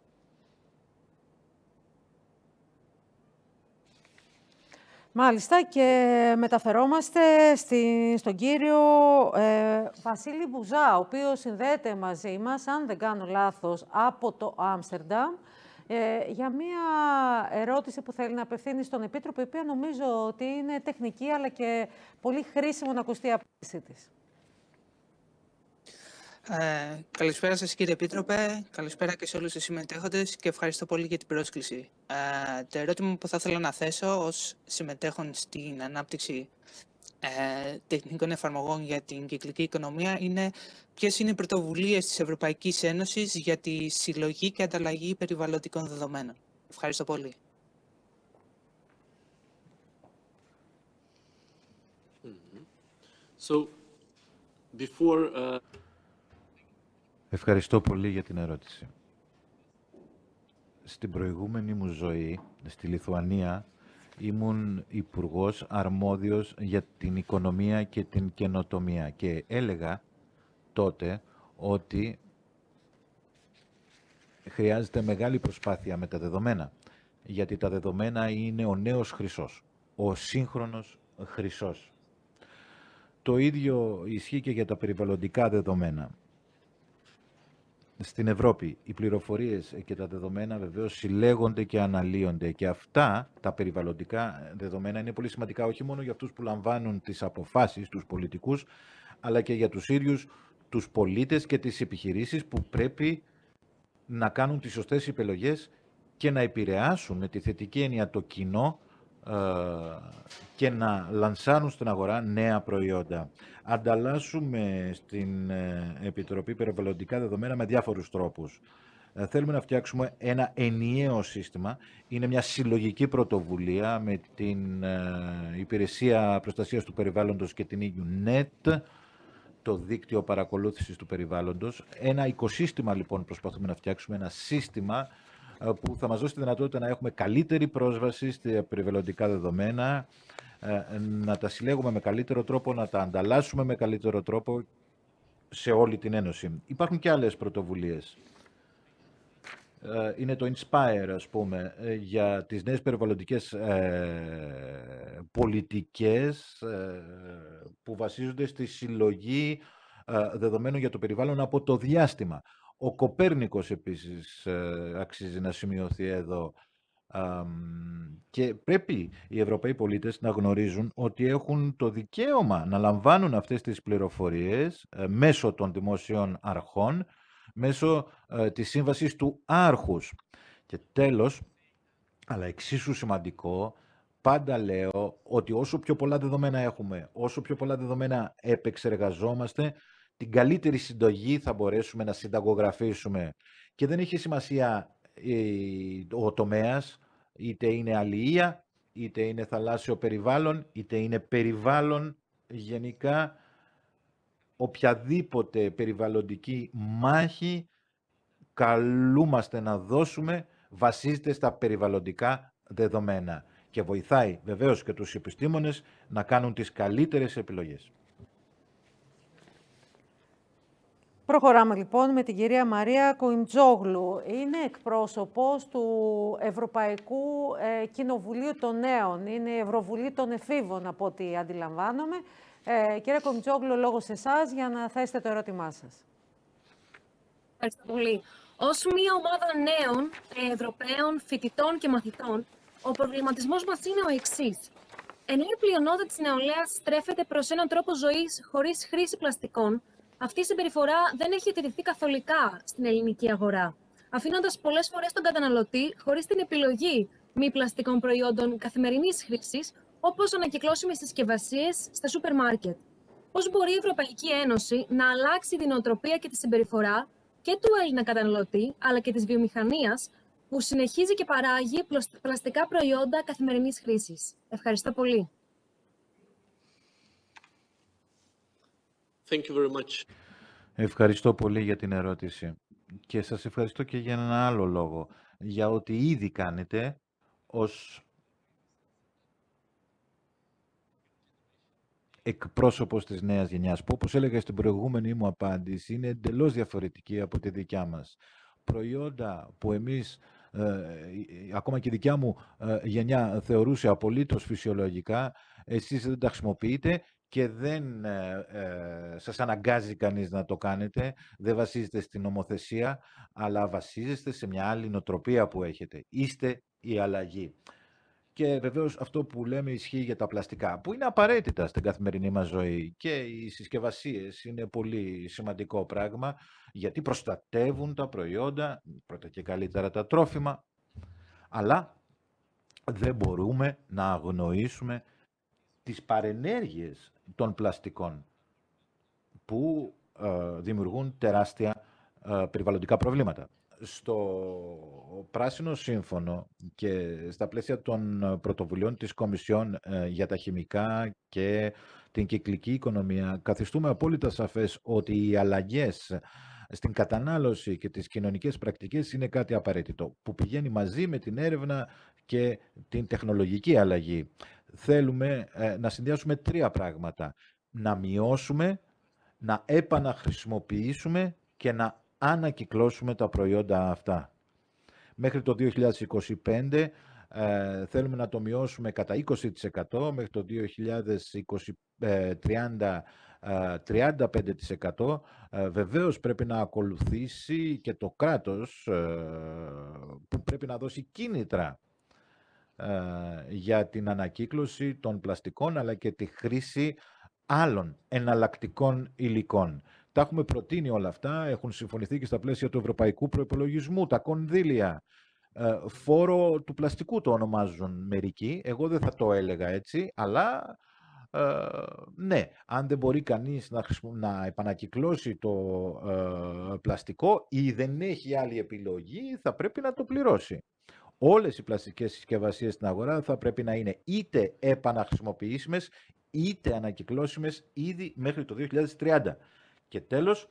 Μάλιστα, και μεταφερόμαστε στη, στον κύριο ε, Βασίλη Μπουζά, ο οποίος συνδέεται μαζί μας, αν δεν κάνω λάθος, από το Άμστερνταμ, ε, για μία ερώτηση που θέλει να απευθύνει στον Επίτροπο, η οποία νομίζω ότι είναι τεχνική, αλλά και πολύ χρήσιμο να ακουστεί η απάντησή της. Ε, καλησπέρα σας κύριε Επίτροπε, καλησπέρα και σε όλους τους συμμετέχοντες και ευχαριστώ πολύ για την πρόσκληση. Ε, το ερώτημα που θα ήθελα να θέσω ως συμμετέχον στην ανάπτυξη ε, τεχνικών εφαρμογών για την κυκλική οικονομία είναι ποιες είναι οι πρωτοβουλίες της Ευρωπαϊκής Ένωσης για τη συλλογή και ανταλλαγή περιβαλλοντικών δεδομένων. Ευχαριστώ πολύ. Mm-hmm. So, before, uh... Ευχαριστώ πολύ για την ερώτηση. Στην προηγούμενη μου ζωή, στη Λιθουανία, ήμουν υπουργός αρμόδιος για την οικονομία και την καινοτομία και έλεγα τότε ότι χρειάζεται μεγάλη προσπάθεια με τα δεδομένα, γιατί τα δεδομένα είναι ο νέος χρυσός, ο σύγχρονος χρυσός. Το ίδιο ισχύει και για τα περιβαλλοντικά δεδομένα. Στην Ευρώπη οι πληροφορίες και τα δεδομένα βεβαίως συλλέγονται και αναλύονται και αυτά τα περιβαλλοντικά δεδομένα είναι πολύ σημαντικά όχι μόνο για αυτούς που λαμβάνουν τις αποφάσεις, τους πολιτικούς, αλλά και για τους ίδιους τους πολίτες και τις επιχειρήσεις που πρέπει να κάνουν τις σωστές επιλογές και να επηρεάσουν με τη θετική έννοια το κοινό ε, και να λανσάρουν στην αγορά νέα προϊόντα. Ανταλλάσσουμε στην ε, Επιτροπή Περιβαλλοντικά Δεδομένα με διάφορους τρόπους. Ε, θέλουμε να φτιάξουμε ένα ενιαίο σύστημα. Είναι μια συλλογική πρωτοβουλία με την ε, Υπηρεσία Προστασίας του Περιβάλλοντος και την ι γιου νετ, το δίκτυο παρακολούθησης του περιβάλλοντος. Ένα οικοσύστημα λοιπόν προσπαθούμε να φτιάξουμε, ένα σύστημα που θα μας δώσει τη δυνατότητα να έχουμε καλύτερη πρόσβαση στα περιβαλλοντικά δεδομένα, να τα συλλέγουμε με καλύτερο τρόπο, να τα ανταλλάσσουμε με καλύτερο τρόπο σε όλη την Ένωση. Υπάρχουν και άλλες πρωτοβουλίες. Είναι το Inspire, ας πούμε, για τις νέες περιβαλλοντικές ε, πολιτικές ε, που βασίζονται στη συλλογή ε, δεδομένων για το περιβάλλον από το διάστημα. Ο Κοπέρνικος επίσης ε, αξίζει να σημειωθεί εδώ. Ε, και πρέπει οι Ευρωπαίοι πολίτες να γνωρίζουν ότι έχουν το δικαίωμα να λαμβάνουν αυτές τις πληροφορίες ε, μέσω των δημοσίων αρχών, μέσω ε, της σύμβασης του Άρχους. Και τέλος, αλλά εξίσου σημαντικό, πάντα λέω ότι όσο πιο πολλά δεδομένα έχουμε, όσο πιο πολλά δεδομένα επεξεργαζόμαστε, την καλύτερη συνταγή θα μπορέσουμε να συνταγογραφήσουμε. Και δεν έχει σημασία ε, ο τομέας, είτε είναι αλληλεία, είτε είναι θαλάσσιο περιβάλλον, είτε είναι περιβάλλον γενικά. Οποιαδήποτε περιβαλλοντική μάχη καλούμαστε να δώσουμε βασίζεται στα περιβαλλοντικά δεδομένα και βοηθάει βεβαίως και τους επιστήμονες να κάνουν τις καλύτερες επιλογές. Προχωράμε λοιπόν με την κυρία Μαρία Κοϊντζόγλου. Είναι εκπρόσωπος του Ευρωπαϊκού ε, Κοινοβουλίου των Νέων. Είναι η Ευρωβουλή των Εφήβων, από ό,τι αντιλαμβάνομαι. Ε, κύριε Κοϊντζόγλου, λόγο σε εσάς για να θέσετε το ερώτημά σας. Ευχαριστώ πολύ. Ως μια ομάδα νέων Ευρωπαίων φοιτητών και μαθητών, ο προβληματισμός μας είναι ο εξής. Ενώ η πλειονότητα της νεολαίας στρέφεται προς έναν τρόπο ζωής χωρίς χρήση πλαστικών, αυτή η συμπεριφορά δεν έχει τηρηθεί καθολικά στην ελληνική αγορά. αφήνοντας πολλές φορές τον καταναλωτή χωρίς την επιλογή μη πλαστικών προϊόντων καθημερινής χρήσης, όπως ανακυκλώσιμες συσκευασίες στα σούπερ μάρκετ. Πώς μπορεί η Ευρωπαϊκή Ένωση να αλλάξει την νοοτροπία και τη συμπεριφορά και του Έλληνα καταναλωτή, αλλά και της βιομηχανίας, που συνεχίζει και παράγει πλαστικά προϊόντα καθημερινής χρήσης? Ευχαριστώ πολύ. Thank you very much. Ευχαριστώ πολύ για την ερώτηση. Και σας ευχαριστώ και για ένα άλλο λόγο. Για ό,τι ήδη κάνετε ως εκπρόσωπος της νέας γενιάς, που όπως έλεγα στην προηγούμενη μου απάντηση, είναι εντελώς διαφορετική από τη δικιά μας. Προϊόντα που εμείς, ε, ακόμα και η δικιά μου ε, γενιά, θεωρούσε απολύτως φυσιολογικά, εσείς δεν τα χρησιμοποιείτε και δεν ε, ε, σας αναγκάζει κανείς να το κάνετε, δεν βασίζεται στην νομοθεσία, αλλά βασίζεστε σε μια άλλη νοοτροπία που έχετε. Είστε η αλλαγή. Και βεβαίως αυτό που λέμε ισχύει για τα πλαστικά, που είναι απαραίτητα στην καθημερινή μας ζωή. Και οι συσκευασίες είναι πολύ σημαντικό πράγμα, γιατί προστατεύουν τα προϊόντα, πρώτα και καλύτερα τα τρόφιμα, αλλά δεν μπορούμε να αγνοήσουμε τις παρενέργειες των πλαστικών που ε, δημιουργούν τεράστια ε, περιβαλλοντικά προβλήματα. Στο Πράσινο Σύμφωνο και στα πλαίσια των πρωτοβουλειών της Κομισιόν ε, για τα χημικά και την κυκλική οικονομία, καθιστούμε απόλυτα σαφές ότι οι αλλαγές στην κατανάλωση και τις κοινωνικές πρακτικές είναι κάτι απαραίτητο, που πηγαίνει μαζί με την έρευνα και την τεχνολογική αλλαγή. Θέλουμε ε, να συνδυάσουμε τρία πράγματα. Να μειώσουμε, να επαναχρησιμοποιήσουμε και να ανακυκλώσουμε τα προϊόντα αυτά. Μέχρι το δύο χιλιάδες είκοσι πέντε ε, θέλουμε να το μειώσουμε κατά είκοσι τοις εκατό, μέχρι το δύο χιλιάδες τριάντα ε, τριάντα πέντε τοις εκατό. Ε, βεβαίως πρέπει να ακολουθήσει και το κράτος ε, που πρέπει να δώσει κίνητρα ε, για την ανακύκλωση των πλαστικών, αλλά και τη χρήση άλλων εναλλακτικών υλικών. Τα έχουμε προτείνει όλα αυτά, έχουν συμφωνηθεί και στα πλαίσια του ευρωπαϊκού προϋπολογισμού, τα κονδύλια. Ε, φόρο του πλαστικού το ονομάζουν μερικοί, εγώ δεν θα το έλεγα έτσι, αλλά ε, ναι, αν δεν μπορεί κανείς να, να επανακυκλώσει το ε, πλαστικό ή δεν έχει άλλη επιλογή, θα πρέπει να το πληρώσει. Όλες οι πλαστικές συσκευασίες στην αγορά θα πρέπει να είναι είτε επαναχρησιμοποιήσιμες, είτε ανακυκλώσιμες ήδη μέχρι το δύο χιλιάδες τριάντα. Και τέλος,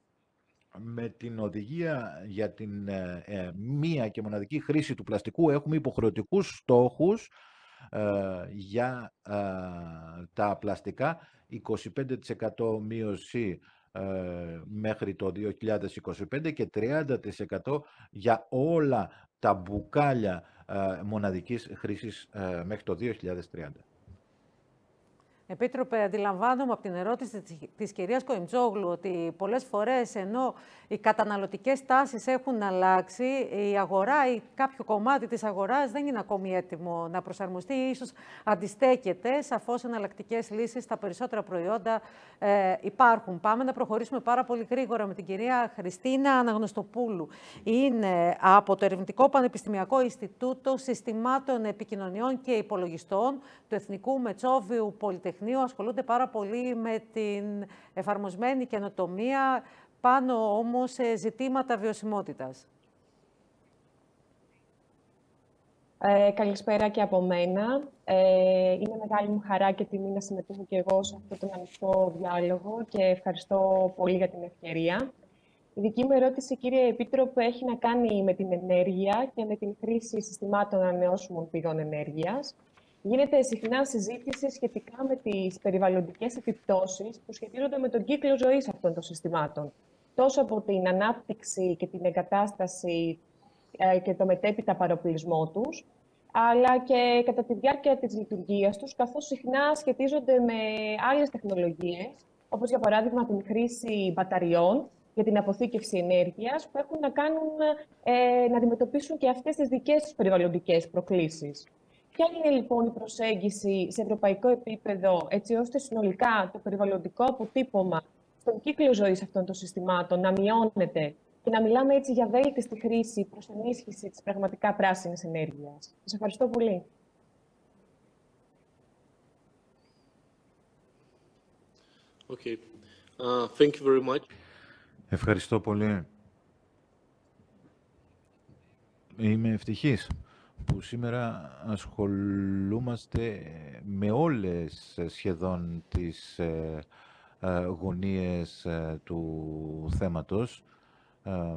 με την οδηγία για την ε, ε, μία και μοναδική χρήση του πλαστικού έχουμε υποχρεωτικούς στόχους ε, για ε, τα πλαστικά, είκοσι πέντε τοις εκατό μείωση ε, μέχρι το δύο χιλιάδες είκοσι πέντε και τριάντα τοις εκατό για όλα τα μπουκάλια ε, μοναδικής χρήσης ε, μέχρι το δύο χιλιάδες τριάντα. Επίτροπε, αντιλαμβάνομαι από την ερώτηση της κυρίας Κοϊμτζόγλου ότι πολλές φορές, ενώ οι καταναλωτικές τάσεις έχουν αλλάξει, η αγορά ή κάποιο κομμάτι της αγοράς δεν είναι ακόμη έτοιμο να προσαρμοστεί ή ίσως αντιστέκεται. Σαφώς εναλλακτικές λύσεις στα περισσότερα προϊόντα ε, υπάρχουν. Πάμε να προχωρήσουμε πάρα πολύ γρήγορα με την κυρία Χριστίνα Αναγνωστοπούλου. Είναι από το Ερευνητικό Πανεπιστημιακό Ινστιτούτο Συστημάτων Επικοινωνιών και Υπολογιστών του Εθνικού Μετσόβιου Πολυτεχνείου. Ασχολούνται πάρα πολύ με την εφαρμοσμένη καινοτομία, πάνω όμως σε ζητήματα βιωσιμότητας. Ε, καλησπέρα και από μένα. Ε, είναι μεγάλη μου χαρά και τιμή να συμμετέχω και εγώ σε αυτόν τον ανοιχτό διάλογο και ευχαριστώ πολύ για την ευκαιρία. Η δική μου ερώτηση, κύριε Επίτροπε, έχει να κάνει με την ενέργεια και με την χρήση συστημάτων ανανεώσιμων πηγών ενέργειας. Γίνεται συχνά συζήτηση σχετικά με τις περιβαλλοντικές επιπτώσεις που σχετίζονται με τον κύκλο ζωής αυτών των συστημάτων. Τόσο από την ανάπτυξη και την εγκατάσταση ε, και το μετέπειτα παροπλισμό τους, αλλά και κατά τη διάρκεια της λειτουργίας τους, καθώς συχνά σχετίζονται με άλλες τεχνολογίες, όπως για παράδειγμα την χρήση μπαταριών για την αποθήκευση ενέργειας, που έχουν να κάνουν ε, να αντιμετωπίσουν και αυτές τις δικές τους περιβαλλοντικές προκλήσεις. Ποια είναι λοιπόν η προσέγγιση σε ευρωπαϊκό επίπεδο, έτσι ώστε συνολικά το περιβαλλοντικό αποτύπωμα στον κύκλο ζωής αυτών των συστημάτων να μειώνεται και να μιλάμε έτσι για βέλτιστη χρήση προς ενίσχυση της πραγματικά πράσινης ενέργειας. Σας ευχαριστώ πολύ. Okay. Uh, thank you very much. Ευχαριστώ πολύ. Είμαι ευτυχής που σήμερα ασχολούμαστε με όλες σχεδόν τις ε, ε, γωνίες ε, του θέματος ε,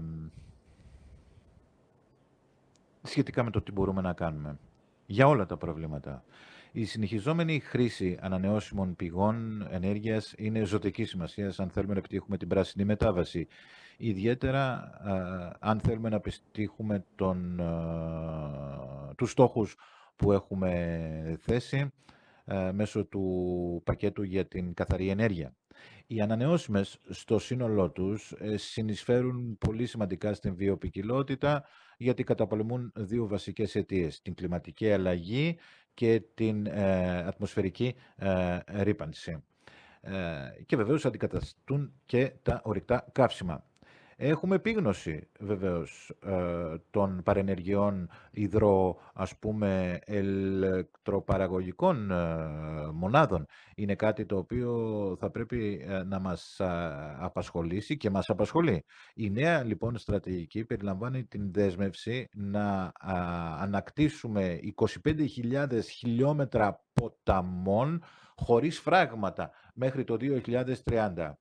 σχετικά με το τι μπορούμε να κάνουμε για όλα τα προβλήματα. Η συνεχιζόμενη χρήση ανανεώσιμων πηγών ενέργειας είναι ζωτικής σημασίας αν θέλουμε να επιτύχουμε την πράσινη μετάβαση. Ιδιαίτερα α, αν θέλουμε να πετύχουμε τον, α, τους στόχους που έχουμε θέσει α, μέσω του πακέτου για την καθαρή ενέργεια. Οι ανανεώσιμες στο σύνολό τους ε, συνεισφέρουν πολύ σημαντικά στην βιοποικιλότητα γιατί καταπολεμούν δύο βασικές αιτίες, την κλιματική αλλαγή και την ε, ατμοσφαιρική ε, ρύπανση. Ε, και βεβαίως αντικαταστούν και τα ορυκτά καύσιμα. Έχουμε επίγνωση βεβαίως ε, των παρενεργειών υδρο, ας πούμε, ηλεκτροπαραγωγικών ε, μονάδων. Είναι κάτι το οποίο θα πρέπει ε, να μας α, απασχολήσει και μας απασχολεί. Η νέα λοιπόν στρατηγική περιλαμβάνει την δέσμευση να α, ανακτήσουμε είκοσι πέντε χιλιάδες χιλιόμετρα ποταμών χωρίς φράγματα μέχρι το δύο χιλιάδες τριάντα.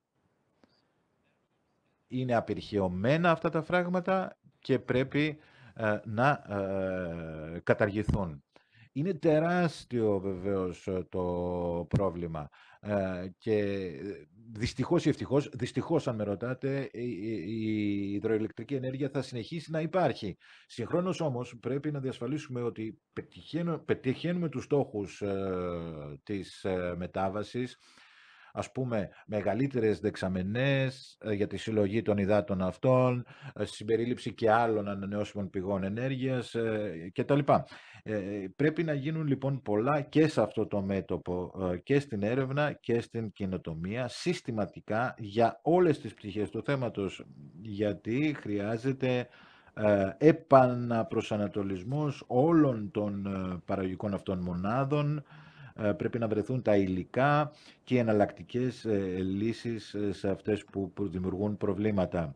Είναι απερχαιωμένα αυτά τα φράγματα και πρέπει ε, να ε, καταργηθούν. Είναι τεράστιο βεβαίως το πρόβλημα ε, και δυστυχώς ή ευτυχώς, δυστυχώς αν με ρωτάτε, η, η υδροηλεκτρική ενέργεια θα συνεχίσει να υπάρχει. Συγχρόνως όμως πρέπει να διασφαλίσουμε ότι πετυχαίνουμε, πετυχαίνουμε τους στόχους ε, της ε, μετάβασης, ας πούμε, μεγαλύτερες δεξαμενές για τη συλλογή των υδάτων αυτών, συμπερίληψη και άλλων ανανεώσιμων πηγών ενέργειας κτλ. Ε, πρέπει να γίνουν λοιπόν πολλά και σε αυτό το μέτωπο, και στην έρευνα και στην καινοτομία, συστηματικά για όλες τις πτυχές του θέματος, γιατί χρειάζεται ε, επαναπροσανατολισμός όλων των ε, παραγωγικών αυτών μονάδων. Πρέπει να βρεθούν τα υλικά και οι εναλλακτικές ε, λύσεις σε αυτές που, που δημιουργούν προβλήματα.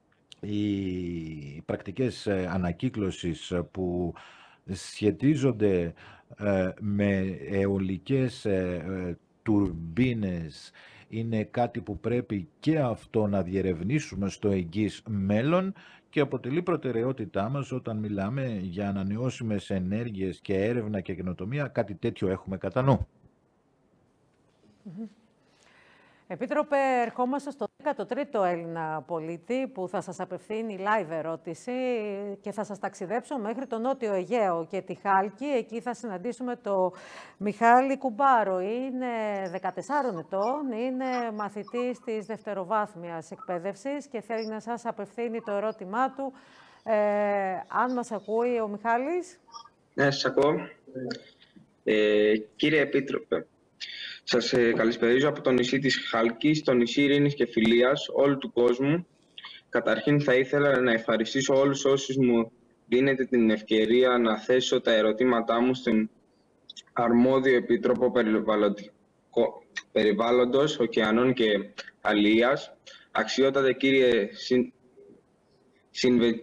Οι πρακτικές ε, ανακύκλωσης που σχετίζονται ε, με αιωλικές ε, τουρμπίνες είναι κάτι που πρέπει και αυτό να διερευνήσουμε στο εγγύς μέλλον και αποτελεί προτεραιότητά μας όταν μιλάμε για ανανεώσιμες ενέργειες και έρευνα και καινοτομία. Κάτι τέτοιο έχουμε κατά νου. Mm-hmm. Επίτροπε, ερχόμαστε στο δέκατο τρίτο Έλληνα πολίτη που θα σας απευθύνει live ερώτηση και θα σας ταξιδέψω μέχρι το Νότιο Αιγαίο και τη Χάλκη. Εκεί θα συναντήσουμε το Μιχάλη Κουμπάρο. Είναι δεκατεσσάρων ετών, είναι μαθητής της δευτεροβάθμιας εκπαίδευσης και θέλει να σας απευθύνει το ερώτημά του. Ε, αν μας ακούει ο Μιχάλης. Ναι, σας ακούω. Ε, κύριε Επίτροπε, σας ε, καλησπερίζω από το νησί της Χάλκης, το νησί ειρήνης και φιλίας όλου του κόσμου. Καταρχήν θα ήθελα να ευχαριστήσω όλους όσους μου δίνετε την ευκαιρία να θέσω τα ερωτήματά μου στον αρμόδιο Επίτροπο Περιβάλλοντος, Ωκεανών και Αλίας. Αξιότατε κύριε Συν... Συνβε...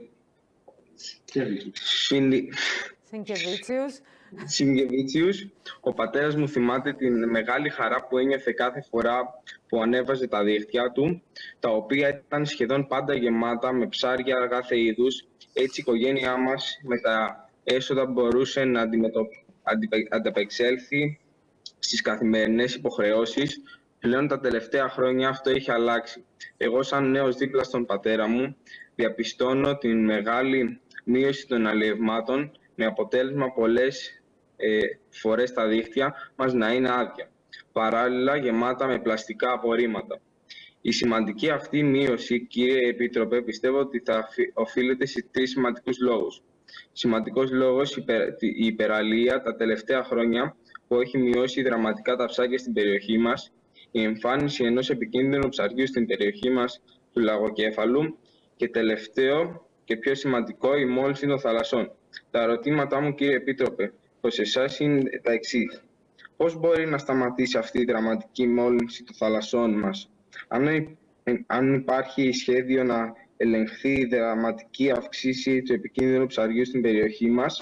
Συν... Σινκεβίτσιους. Σινκεβίτσιους. Ο πατέρας μου θυμάται την μεγάλη χαρά που ένιωθε κάθε φορά που ανέβαζε τα δίχτυα του, τα οποία ήταν σχεδόν πάντα γεμάτα με ψάρια κάθε είδους. Έτσι η οικογένειά μας με τα έσοδα μπορούσε να ανταπεξέλθει στις καθημερινές υποχρεώσεις. Πλέον τα τελευταία χρόνια αυτό έχει αλλάξει. Εγώ σαν νέος δίπλα στον πατέρα μου διαπιστώνω την μεγάλη μείωση των αλλιευμάτων με αποτέλεσμα πολλές ε, φορές τα δίχτυα μας να είναι άδεια, παράλληλα γεμάτα με πλαστικά απορρίμματα. Η σημαντική αυτή μείωση, κύριε Επίτροπε, πιστεύω ότι θα οφείλεται σε τρεις σημαντικούς λόγους. Σημαντικός λόγος η υπεραλία τα τελευταία χρόνια που έχει μειώσει δραματικά τα ψάρια στην περιοχή μας, η εμφάνιση ενός επικίνδυνου ψαριού στην περιοχή μας του Λαγοκέφαλου, Και τελευταίο και πιο σημαντικό, η μόλυνση των θαλασσών. Τα ερωτήματά μου, κύριε Επίτροπε, προς εσάς είναι τα εξής. Πώς μπορεί να σταματήσει αυτή η δραματική μόλυνση των θαλασσών μας, αν, αν υπάρχει σχέδιο να ελεγχθεί η δραματική αυξήση του επικίνδυνου ψαριού στην περιοχή μας?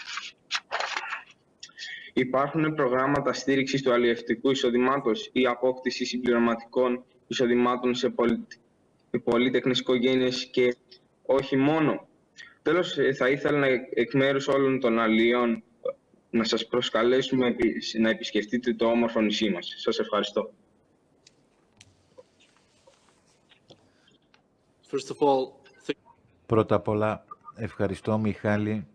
Υπάρχουν προγράμματα στήριξης του αλλιευτικού εισοδημάτος ή απόκτηση συμπληρωματικών εισοδημάτων σε πολυ... πολύτεκνες οικογένειες και όχι μόνο? Τέλος, θα ήθελα να, εκ μέρους όλων των αλλιών να σας προσκαλέσουμε να επισκεφτείτε το όμορφο νησί μας. Σας ευχαριστώ. First of all, Πρώτα απ' όλα, ευχαριστώ, Μιχάλη,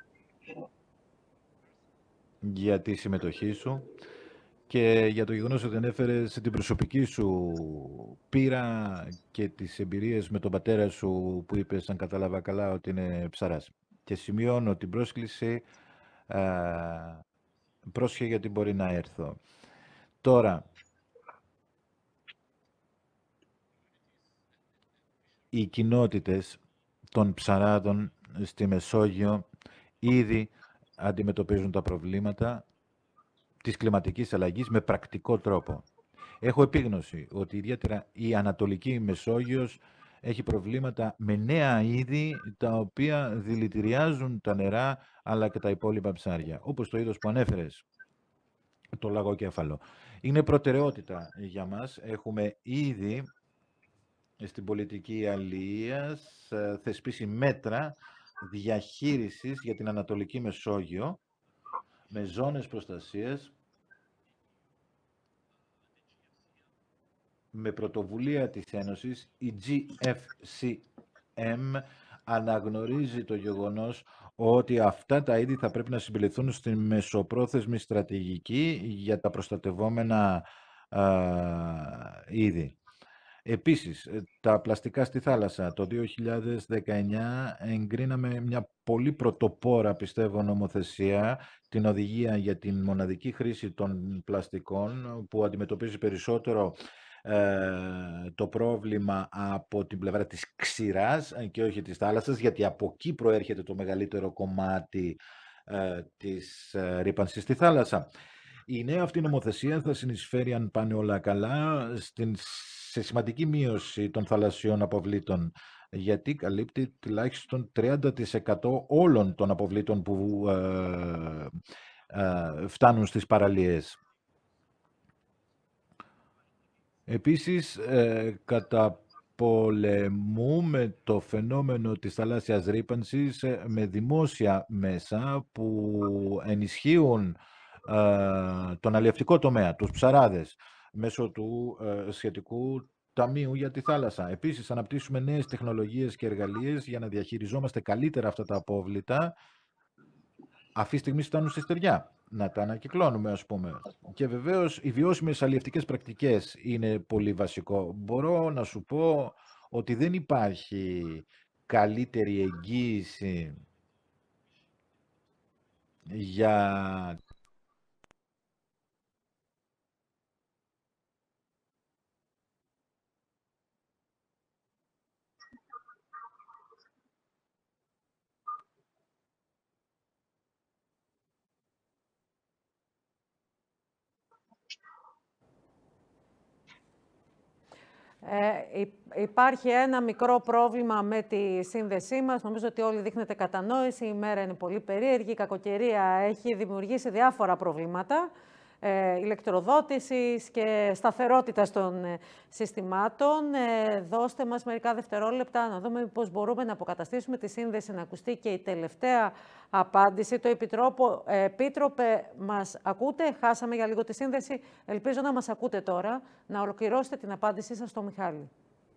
για τη συμμετοχή σου και για το γεγονός ότι ανέφερες την προσωπική σου πείρα και τις εμπειρίες με τον πατέρα σου που είπες, αν κατάλαβα καλά, ότι είναι ψαράς. Και σημειώνω την πρόσκληση, α, πρόσχε γιατί μπορεί να έρθω. Τώρα, οι κοινότητες των ψαράδων στη Μεσόγειο ήδη αντιμετωπίζουν τα προβλήματα της κλιματικής αλλαγής με πρακτικό τρόπο. Έχω επίγνωση ότι ιδιαίτερα η Ανατολική Μεσόγειος έχει προβλήματα με νέα είδη τα οποία δηλητηριάζουν τα νερά αλλά και τα υπόλοιπα ψάρια, όπως το είδος που ανέφερες, το λαγοκέφαλο. Είναι προτεραιότητα για μας. Έχουμε ήδη στην πολιτική αλληλείας θεσπίσει μέτρα διαχείρισης για την Ανατολική Μεσόγειο με ζώνες προστασίας, με πρωτοβουλία της Ένωσης. Η τζι εφ σι εμ αναγνωρίζει το γεγονός ότι αυτά τα είδη θα πρέπει να συμπεριληφθούν στη μεσοπρόθεσμη στρατηγική για τα προστατευόμενα α, είδη. Επίσης, τα πλαστικά στη θάλασσα. Το δύο χιλιάδες δεκαεννιά εγκρίναμε μια πολύ πρωτοπόρα, πιστεύω, νομοθεσία, την οδηγία για την μοναδική χρήση των πλαστικών, που αντιμετωπίζει περισσότερο ε, το πρόβλημα από την πλευρά της ξηράς και όχι της θάλασσας, γιατί από εκεί προέρχεται το μεγαλύτερο κομμάτι ε, της ε, ρύπανσης στη θάλασσα. Η νέα αυτή νομοθεσία θα συνεισφέρει, αν πάνε όλα καλά, στην σε σημαντική μείωση των θαλασσιών αποβλήτων, γιατί καλύπτει τουλάχιστον τριάντα τοις εκατό όλων των αποβλήτων που ε, ε, φτάνουν στις παραλίες. Επίσης, ε, καταπολεμούμε το φαινόμενο της θαλάσσιας ρύπανσης με δημόσια μέσα που ενισχύουν ε, τον αλλιευτικό τομέα, τους ψαράδες, μέσω του ε, σχετικού ταμείου για τη θάλασσα. Επίσης, αναπτύσσουμε νέες τεχνολογίες και εργαλείες για να διαχειριζόμαστε καλύτερα αυτά τα απόβλητα, αυτή τη στιγμή φτάνουν στη στεριά, να τα ανακυκλώνουμε, ας πούμε. Και βεβαίως, οι βιώσιμες αλλιευτικές πρακτικές είναι πολύ βασικό. Μπορώ να σου πω ότι δεν υπάρχει καλύτερη εγγύηση για Ε, υπάρχει ένα μικρό πρόβλημα με τη σύνδεσή μας. Νομίζω ότι όλοι δείχνετε κατανόηση. Η μέρα είναι πολύ περίεργη. Η κακοκαιρία έχει δημιουργήσει διάφορα προβλήματα ε, ηλεκτροδότησης και σταθερότητας των ε, συστημάτων. Ε, δώστε μας μερικά δευτερόλεπτα να δούμε πώς μπορούμε να αποκαταστήσουμε τη σύνδεση, να ακουστεί και η τελευταία απάντηση. Το Επιτρόπο, ε, Επίτροπε, μας ακούτε? Χάσαμε για λίγο τη σύνδεση. Ελπίζω να μας ακούτε τώρα. Να ολοκληρώσετε την απάντησή σας στο Μιχάλη.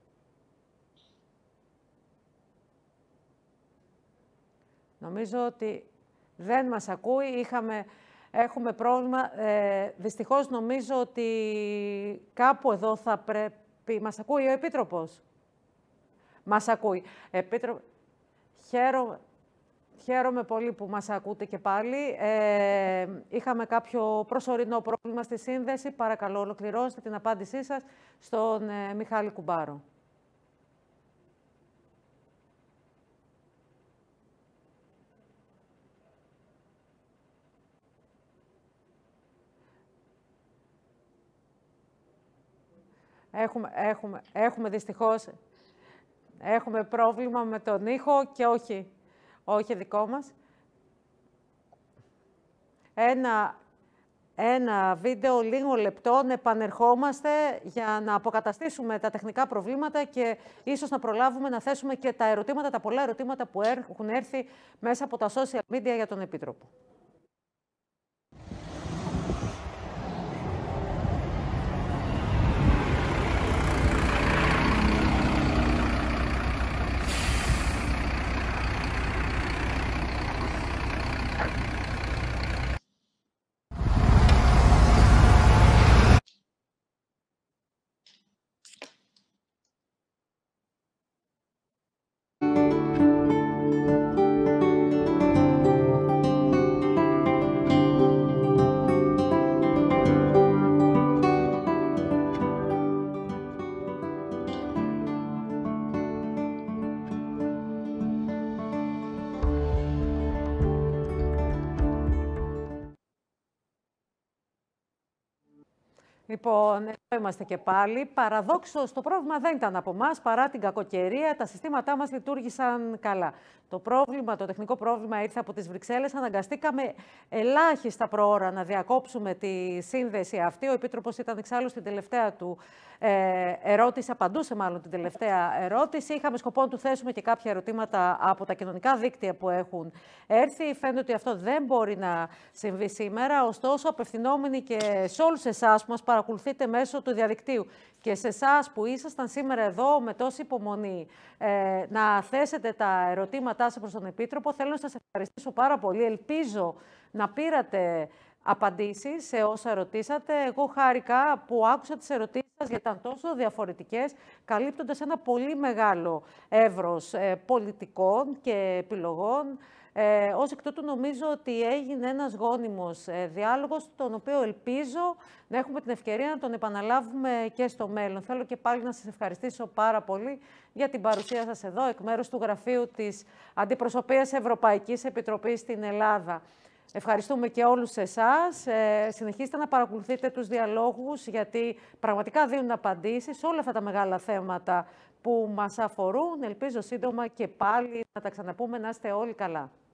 Νομίζω ότι δεν μας ακούει. Είχαμε, έχουμε πρόβλημα. Ε, δυστυχώς νομίζω ότι κάπου εδώ θα πρέπει... Μας ακούει ο Επίτροπος? Μας ακούει. Επίτροπο, χαίρομαι... Χαίρομαι πολύ που μας ακούτε και πάλι. Ε, είχαμε κάποιο προσωρινό πρόβλημα στη σύνδεση. Παρακαλώ, ολοκληρώστε την απάντησή σας στον ε, Μιχάλη Κουμπάρο. Έχουμε, έχουμε, έχουμε δυστυχώς έχουμε πρόβλημα με τον ήχο και όχι, όχι δικό μας. Ένα, ένα βίντεο λίγο λεπτών, επανερχόμαστε για να αποκαταστήσουμε τα τεχνικά προβλήματα και ίσως να προλάβουμε να θέσουμε και τα ερωτήματα, τα πολλά ερωτήματα που έχουν έρθει μέσα από τα social media για τον Επίτροπο. Λοιπόν, εδώ είμαστε και πάλι. Παραδόξως, το πρόβλημα δεν ήταν από εμάς, παρά την κακοκαιρία. Τα συστήματά μας λειτουργήσαν καλά. Το πρόβλημα, το τεχνικό πρόβλημα ήρθε από τις Βρυξέλλες. Αναγκαστήκαμε ελάχιστα προώρα να διακόψουμε τη σύνδεση αυτή. Ο Επίτροπος ήταν εξάλλου στην τελευταία του ε, ερώτηση, απαντούσε μάλλον την τελευταία ερώτηση. Είχαμε σκοπό να του θέσουμε και κάποια ερωτήματα από τα κοινωνικά δίκτυα που έχουν έρθει. Φαίνεται ότι αυτό δεν μπορεί να συμβεί σήμερα. Ωστόσο, απευθυνόμενοι και σε όλους εσάς που μας παρακολουθείτε μέσω του διαδικτύου και σε εσάς που ήσασταν σήμερα εδώ με τόση υπομονή ε, να θέσετε τα ερωτήματά σας προς τον Επίτροπο, θέλω να σας ευχαριστήσω πάρα πολύ. Ελπίζω να πήρατε απαντήσεις σε όσα ρωτήσατε. Εγώ χάρηκα που άκουσα τις ερωτήσεις σας γιατί ήταν τόσο διαφορετικές, καλύπτοντας ένα πολύ μεγάλο εύρος ε, πολιτικών και επιλογών. Ε, ως εκ τούτου νομίζω ότι έγινε ένας γόνιμος ε, διάλογος, τον οποίο ελπίζω να έχουμε την ευκαιρία να τον επαναλάβουμε και στο μέλλον. Θέλω και πάλι να σας ευχαριστήσω πάρα πολύ για την παρουσία σας εδώ, εκ μέρους του Γραφείου της Αντιπροσωπείας Ευρωπαϊκής Επιτροπής στην Ελλάδα. Ευχαριστούμε και όλους εσάς. Ε, συνεχίστε να παρακολουθείτε τους διαλόγους, γιατί πραγματικά δίνουν απαντήσεις σε όλα αυτά τα μεγάλα θέματα που μας αφορούν. Ελπίζω σύντομα και πάλι να τα ξαναπούμε, να είστε όλοι καλά.